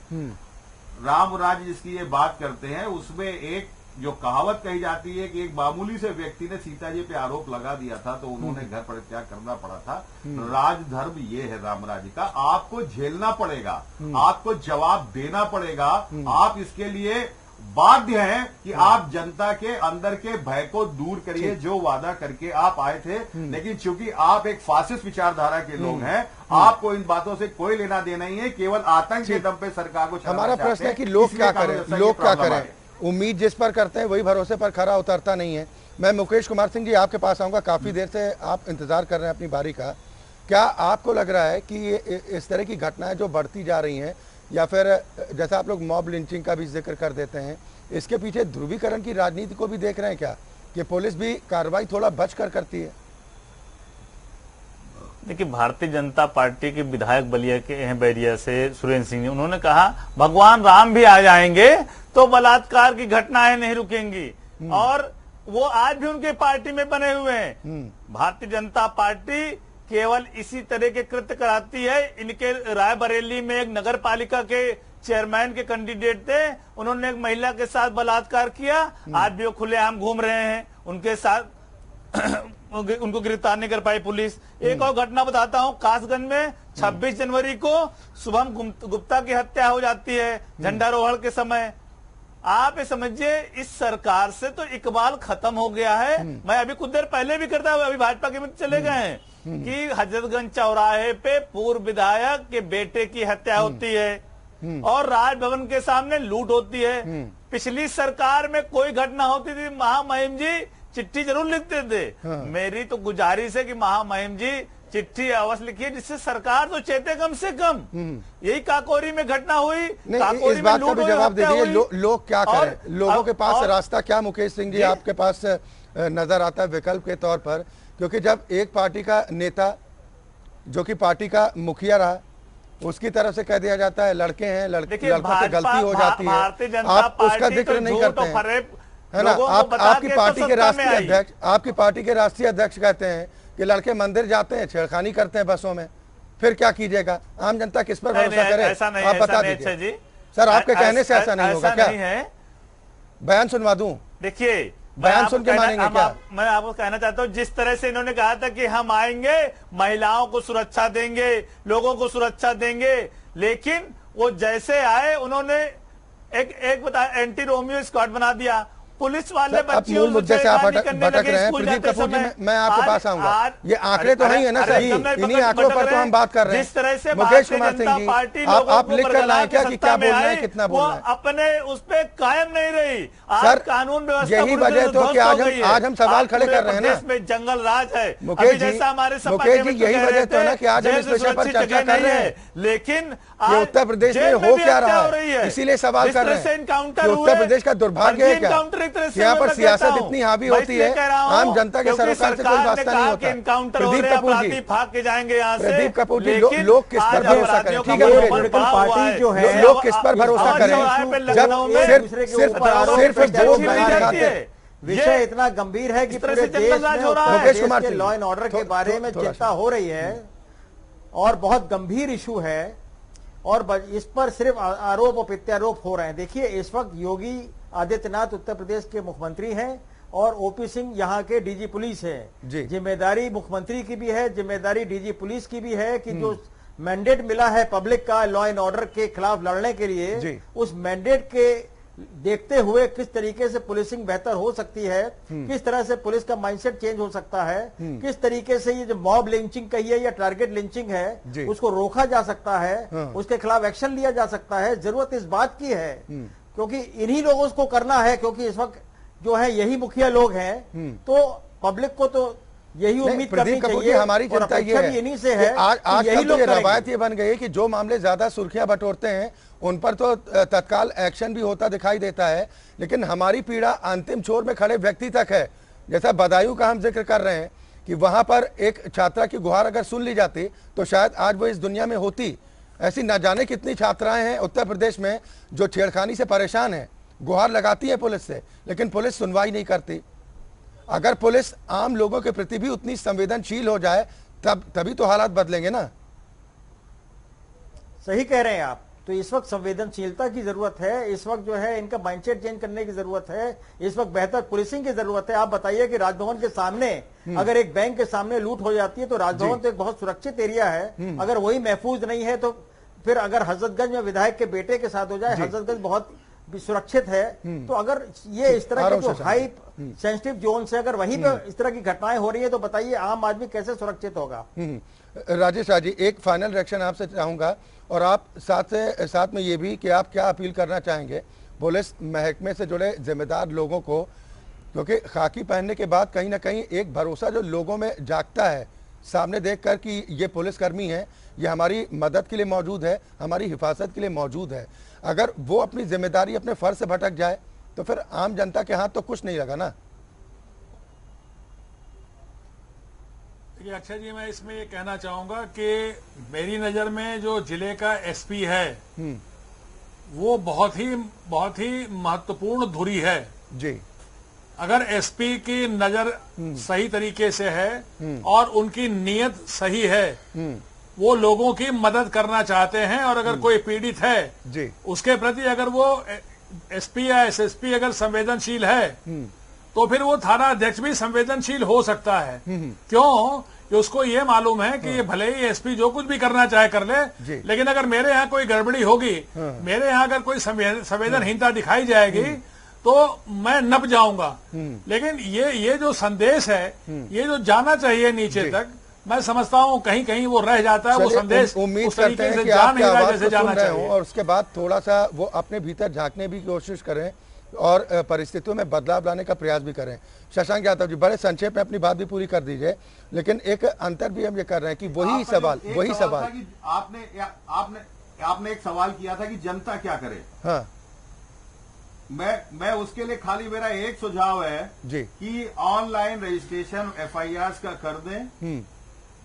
राम राज्य जिसकी ये बात करते हैं, उसमें एक जो कहावत कही जाती है कि एक मामूली से व्यक्ति ने सीता जी पे आरोप लगा दिया था तो उन्होंने घर परित्याग करना पड़ा था। राजधर्म ये है राम राज्य का, आपको झेलना पड़ेगा, आपको जवाब देना पड़ेगा। आप इसके लिए बाध्य हैं कि आप जनता के अंदर के भय को दूर करिए, जो वादा करके आप आए थे। लेकिन चूंकि आप एक फासिस्ट विचारधारा के लोग हैं, आपको इन बातों से कोई लेना देना नहीं है, केवल आतंक के दम पे सरकार को। हमारा प्रश्न है कि लोग क्या करें, लोग क्या करें? उम्मीद जिस पर करते हैं वही भरोसे पर खरा उतरता नहीं है। मैं मुकेश कुमार सिंह जी आपके पास आऊंगा, काफी देर से आप इंतजार कर रहे हैं अपनी बारी का। क्या आपको लग रहा है कि ये इस तरह की घटनाएं जो बढ़ती जा रही हैं, या फिर जैसा आप लोग मॉब लिंचिंग का भी जिक्र कर देते हैं, इसके पीछे ध्रुवीकरण की राजनीति को भी देख रहे हैं क्या, कि पुलिस भी कार्रवाई थोड़ा बच कर करती है? देखिए, भारतीय जनता पार्टी के विधायक बलिया के हैं बैरिया से सुरेंद्र सिंह जी, उन्होंने कहा भगवान राम भी आ जाएंगे तो बलात्कार की घटनाएं नहीं रुकेंगी, और वो आज भी उनके पार्टी में बने हुए हैं। भारतीय जनता पार्टी केवल इसी तरह के कृत्य कराती है। इनके रायबरेली में एक नगर पालिका के चेयरमैन के कैंडिडेट थे, उन्होंने एक महिला के साथ बलात्कार किया, आज भी वो खुलेआम घूम रहे हैं, उनके साथ उनको गिरफ्तार नहीं कर पाई पुलिस। एक और घटना बताता हूं, कासगंज में छब्बीस जनवरी को शुभम गुप्ता की हत्या हो जाती है झंडारोहण के समय। आप ये समझिए, इस सरकार से तो इकबाल खत्म हो गया है। मैं अभी कुछ देर पहले भी करता हूं, अभी भाजपा के मित्र चले गए हैं, कि हजरतगंज चौराहे पे पूर्व विधायक के बेटे की हत्या होती है और राजभवन के सामने लूट होती है। पिछली सरकार में कोई घटना होती थी, महामहिम जी चिट्ठी जरूर लिखते थे। हाँ। मेरी तो गुजारिश है कि महामहिम जी चिट्ठी अवश्य लिखिए, जिससे सरकार तो चेते कम से कम। यही काकोरी में घटना हुई, काकोरी इस बात का भी जवाब दे दीजिए, लो, लोग क्या करें? लोगों के पास रास्ता क्या मुकेश सिंह जी आपके पास नजर आता है विकल्प के तौर पर? क्योंकि जब एक पार्टी का नेता जो कि पार्टी का मुखिया रहा, उसकी तरफ से कह दिया जाता है लड़के हैं, लड़के लड़कों से गलती हो जाती है, आप उसका जिक्र नहीं करते हैं, है ना? आप आपकी पार्टी के राष्ट्रीय अध्यक्ष आपकी पार्टी के राष्ट्रीय अध्यक्ष कहते हैं कि लड़के मंदिर जाते हैं, छेड़खानी करते हैं बसों में, फिर क्या कीजिएगा? आम जनता किस पर भरोसा करे? आप बता दीजिए सर, आपके कहने से ऐसा नहीं होगा क्या? बयान सुनवा दूं? देखिए, बयान सुन के मानेंगे क्या? आप, मैं आपको कहना चाहता हूँ, जिस तरह से इन्होंने कहा था कि हम आएंगे, महिलाओं को सुरक्षा देंगे, लोगों को सुरक्षा देंगे, लेकिन वो जैसे आए उन्होंने एक एक बता एंटी रोमियो स्क्वाड बना दिया। पुलिस वाले बच्चियों मुद्दे से आप भटक रहे हैं। प्रदीप कपूर जी, मैं आपके पास आऊंगा। ये आंकड़े तो नहीं है ना सर, इन्हीं आंकड़ों पर तो हम बात कर रहे हैं। जिस तरह से मुकेश कुमार सिंह जी, आप आप लिख कर लाए क्या कि क्या बोल रहे हैं, कितना बोल रहे हैं? अपने उस पे कायम नहीं रही। सर, कानून व्यवस्था यही वजह तो कि आज हम आज हम सवाल खड़े कर रहे हैं ना। इसमें जंगल राज है मुकेश जी, मुकेश जी, यही वजह तो है ना कि आज हम इस विषय पर चर्चा कर रहे हैं। लेकिन उत्तर प्रदेश में हो क्या रहा है, इसीलिए सवाल कर रहे हैं। उत्तर प्रदेश का दुर्भाग्य है क्या, यहाँ पर सियासत इतनी हावी होती है, आम जनता के सरोकार से कोई वास्ता नहीं होता। प्रदीप कपूर जी, भाग के जाएंगे यहाँ से। प्रदीप कपूर जी, लोग किस पर भरोसा करें? ठीक है, पॉलिटिकल पार्टी जो है, लोग किस पर भरोसा करें जब सिर्फ सिर्फ सिर्फ वोट बैंक दिखाते हैं? विषय इतना गंभीर है कि पूरे देश में लॉ एंड ऑर्डर के बारे में चिंता हो रही है और बहुत गंभीर इशू है, और इस पर सिर्फ आरोप और प्रत्यारोप हो रहे हैं। देखिए, इस वक्त योगी आदित्यनाथ उत्तर प्रदेश के मुख्यमंत्री हैं और ओपी सिंह यहाँ के डीजी पुलिस है। जिम्मेदारी मुख्यमंत्री की भी है, जिम्मेदारी डीजी पुलिस की भी है कि जो मैंडेट मिला है पब्लिक का लॉ एंड ऑर्डर के खिलाफ लड़ने के लिए, उस मैंडेट के देखते हुए किस तरीके से पुलिसिंग बेहतर हो सकती है, किस तरह से पुलिस का माइंडसेट चेंज हो सकता है, किस तरीके से ये जो मॉब लिंचिंग कही है या टारगेट लिंचिंग है उसको रोका जा सकता है, उसके खिलाफ एक्शन लिया जा सकता है। जरूरत इस बात की है क्योंकि इन्हीं लोगों को करना है, क्योंकि इस वक्त जो है यही मुखिया लोग हैं, तो पब्लिक को तो यही उम्मीद करनी चाहिए। हमारी चिंता ये है इन्हीं से है आज आज कल तो ये रवायत ये बन गई है कि जो मामले ज्यादा सुर्खियां बटोरते हैं उन पर तो तत्काल एक्शन भी होता दिखाई देता है, लेकिन हमारी पीड़ा अंतिम छोर में खड़े व्यक्ति तक है। जैसा बदायूं का हम जिक्र कर रहे हैं कि वहां पर एक छात्रा की गुहार अगर सुन ली जाती तो शायद आज वो इस दुनिया में होती। ऐसी न जाने कितनी छात्राएं हैं उत्तर प्रदेश में जो छेड़खानी से परेशान हैं, गुहार लगाती है पुलिस से, लेकिन पुलिस सुनवाई नहीं करती। अगर पुलिस आम लोगों के प्रति भी उतनी संवेदनशील हो जाए तब तभी तो हालात बदलेंगे ना। सही कह रहे हैं आप। तो इस वक्त संवेदनशीलता की जरूरत है, इस वक्त जो है इनका माइंडसेट चेंज करने की जरूरत है, इस वक्त बेहतर पुलिसिंग की जरूरत है। आप बताइए कि राजभवन के सामने अगर एक बैंक के सामने लूट हो जाती है तो राजभवन तो एक बहुत सुरक्षित एरिया है, अगर वही महफूज नहीं है तो फिर अगर हजरतगंज में विधायक के बेटे के साथ हो जाए, हजरतगंज बहुत सुरक्षित है, तो अगर ये इस तरह के जो हाई सेंसिटिव जोन से अगर वहीं पे इस तरह की घटनाएं हो रही है तो बताइए आम आदमी कैसे सुरक्षित होगा। राजेश राज जी, एक फाइनल रिएक्शन आपसे चाहूंगा और आप साथ से साथ में ये भी कि आप क्या अपील करना चाहेंगे पुलिस महकमे से जुड़े जिम्मेदार लोगों को, क्योंकि खाकी पहनने के बाद कहीं ना कहीं एक भरोसा जो लोगों में जागता है सामने देखकर कि ये पुलिसकर्मी है, ये हमारी मदद के लिए मौजूद है, हमारी हिफाजत के लिए मौजूद है। अगर वो अपनी जिम्मेदारी अपने फर्ज से भटक जाए तो फिर आम जनता के हाथ तो कुछ नहीं लगा ना। देखिए अक्षय जी, मैं इसमें ये कहना चाहूंगा कि मेरी नजर में जो जिले का एसपी है वो बहुत ही बहुत ही महत्वपूर्ण धुरी है जी। अगर एसपी की नजर सही तरीके से है और उनकी नीयत सही है, वो लोगों की मदद करना चाहते हैं और अगर कोई पीड़ित है जी, उसके प्रति अगर वो एसपी या एसएसपी अगर संवेदनशील है तो फिर वो थाना अध्यक्ष भी संवेदनशील हो सकता है। क्यों? कि उसको ये मालूम है कि ये भले ही एसपी जो कुछ भी करना चाहे कर ले, लेकिन अगर मेरे यहाँ कोई गड़बड़ी होगी, मेरे यहाँ अगर कोई संवेदनहीनता दिखाई जाएगी तो मैं नप जाऊंगा। लेकिन ये ये जो संदेश है, ये जो जाना चाहिए नीचे तक, मैं समझता हूँ कहीं कहीं वो रह जाता है वो संदेश। उम्मीद करते हैं कि आपकी आवाज को सुन रहे हो और उसके बाद थोड़ा सा वो अपने भीतर झांकने भी कोशिश करें और परिस्थितियों में बदलाव लाने का प्रयास भी करें। शशांक यादव जी, बड़े संक्षेप में अपनी बात भी पूरी कर दीजिए, लेकिन एक अंतर भी हम ये कर रहे हैं कि वही सवाल वही सवाल आपने आपने आपने एक सवाल किया था कि जनता क्या करे। हाँ, मैं मैं उसके लिए खाली मेरा एक सुझाव है जी कि ऑनलाइन रजिस्ट्रेशन एफआईआर का कर दें,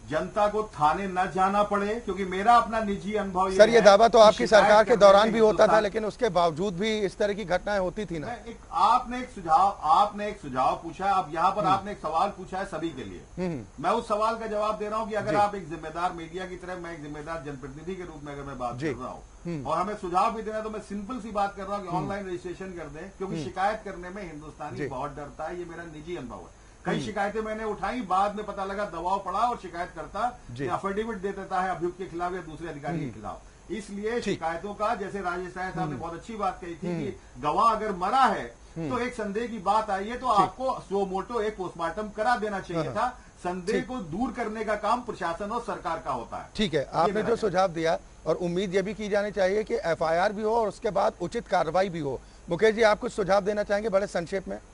जनता को थाने न जाना पड़े, क्योंकि मेरा अपना निजी अनुभव सर ये दावा तो आपकी सरकार के दौरान भी होता था, हिंदुस्तान- लेकिन उसके बावजूद भी इस तरह की घटनाएं होती थी ना। एक आपने एक सुझाव आपने एक सुझाव पूछा, अब यहाँ पर आपने एक सवाल पूछा है सभी के लिए। मैं उस सवाल का जवाब दे रहा हूँ कि अगर आप एक जिम्मेदार मीडिया की तरह, मैं एक जिम्मेदार जनप्रतिनिधि के रूप में अगर मैं बात कर रहा हूँ और हमें सुझाव भी देना, तो मैं सिंपल सी बात कर रहा हूँ कि ऑनलाइन रजिस्ट्रेशन कर दें, क्योंकि शिकायत करने में हिंदुस्तानी बहुत डरता है। ये मेरा निजी अनुभव है। कई शिकायतें मैंने उठाई, बाद में पता लगा दबाव पड़ा और शिकायत करता अफिडेविट दे देता है अभियुक्त के खिलाफ या दूसरे अधिकारी के खिलाफ। इसलिए शिकायतों का, जैसे राजेश राय साहब ने बहुत अच्छी बात कही थी कि गवाह अगर मरा है तो एक संदेह की बात आई है तो आपको सो मोटो एक पोस्टमार्टम करा देना चाहिए था। संदेह को दूर करने का काम प्रशासन और सरकार का होता है। ठीक है, आपने जो सुझाव दिया, और उम्मीद ये भी की जानी चाहिए कि एफ आई आर भी हो और उसके बाद उचित कार्रवाई भी हो। मुकेश जी, आप कुछ सुझाव देना चाहेंगे बड़े संक्षेप में?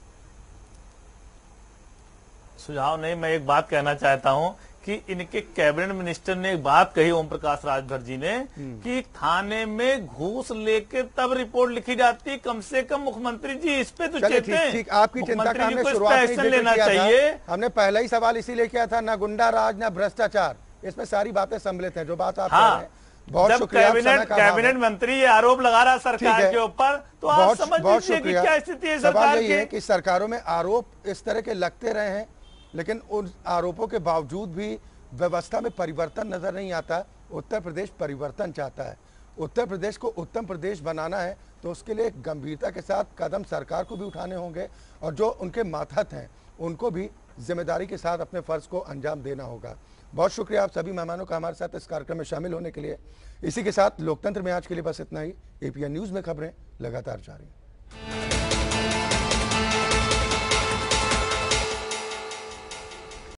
सुझाव नहीं, मैं एक बात कहना चाहता हूं कि इनके कैबिनेट मिनिस्टर ने एक बात कही, ओम प्रकाश राजभर जी ने, कि थाने में घूस लेके तब रिपोर्ट लिखी जाती। कम से कम मुख्यमंत्री जी इस पे तो चेतें। ठीक, ठीक, आपकी चिंता का हमने शुरुआत में लेना चाहिए। हमने पहला ही सवाल इसीलिए किया था, ना गुंडा राज ना भ्रष्टाचार, इसमें सारी बातें सम्मिलित हैं जो बात आप हाँ, कह रहे हैं। बहुत जब शुक्रिया। कैबिनेट कैबिनेट मंत्री ये आरोप लगा रहा सरकार के ऊपर, तो आप बहुत समझ बहुत लीजिए कि शुक्रिया। क्या स्थिति है सवाल सरकार यही है की। कि सरकारों में आरोप इस तरह के लगते रहे हैं, लेकिन उन आरोपों के बावजूद भी व्यवस्था में परिवर्तन नजर नहीं आता। उत्तर प्रदेश परिवर्तन चाहता है। उत्तर प्रदेश को उत्तम प्रदेश बनाना है तो उसके लिए गंभीरता के साथ कदम सरकार को भी उठाने होंगे, और जो उनके मातहत हैं उनको भी जिम्मेदारी के साथ अपने फर्ज को अंजाम देना होगा। बहुत शुक्रिया आप सभी मेहमानों का हमारे साथ इस कार्यक्रम में शामिल होने के लिए। इसी के साथ लोकतंत्र में आज के लिए बस इतना ही। एपीएन न्यूज में खबरें लगातार जारी।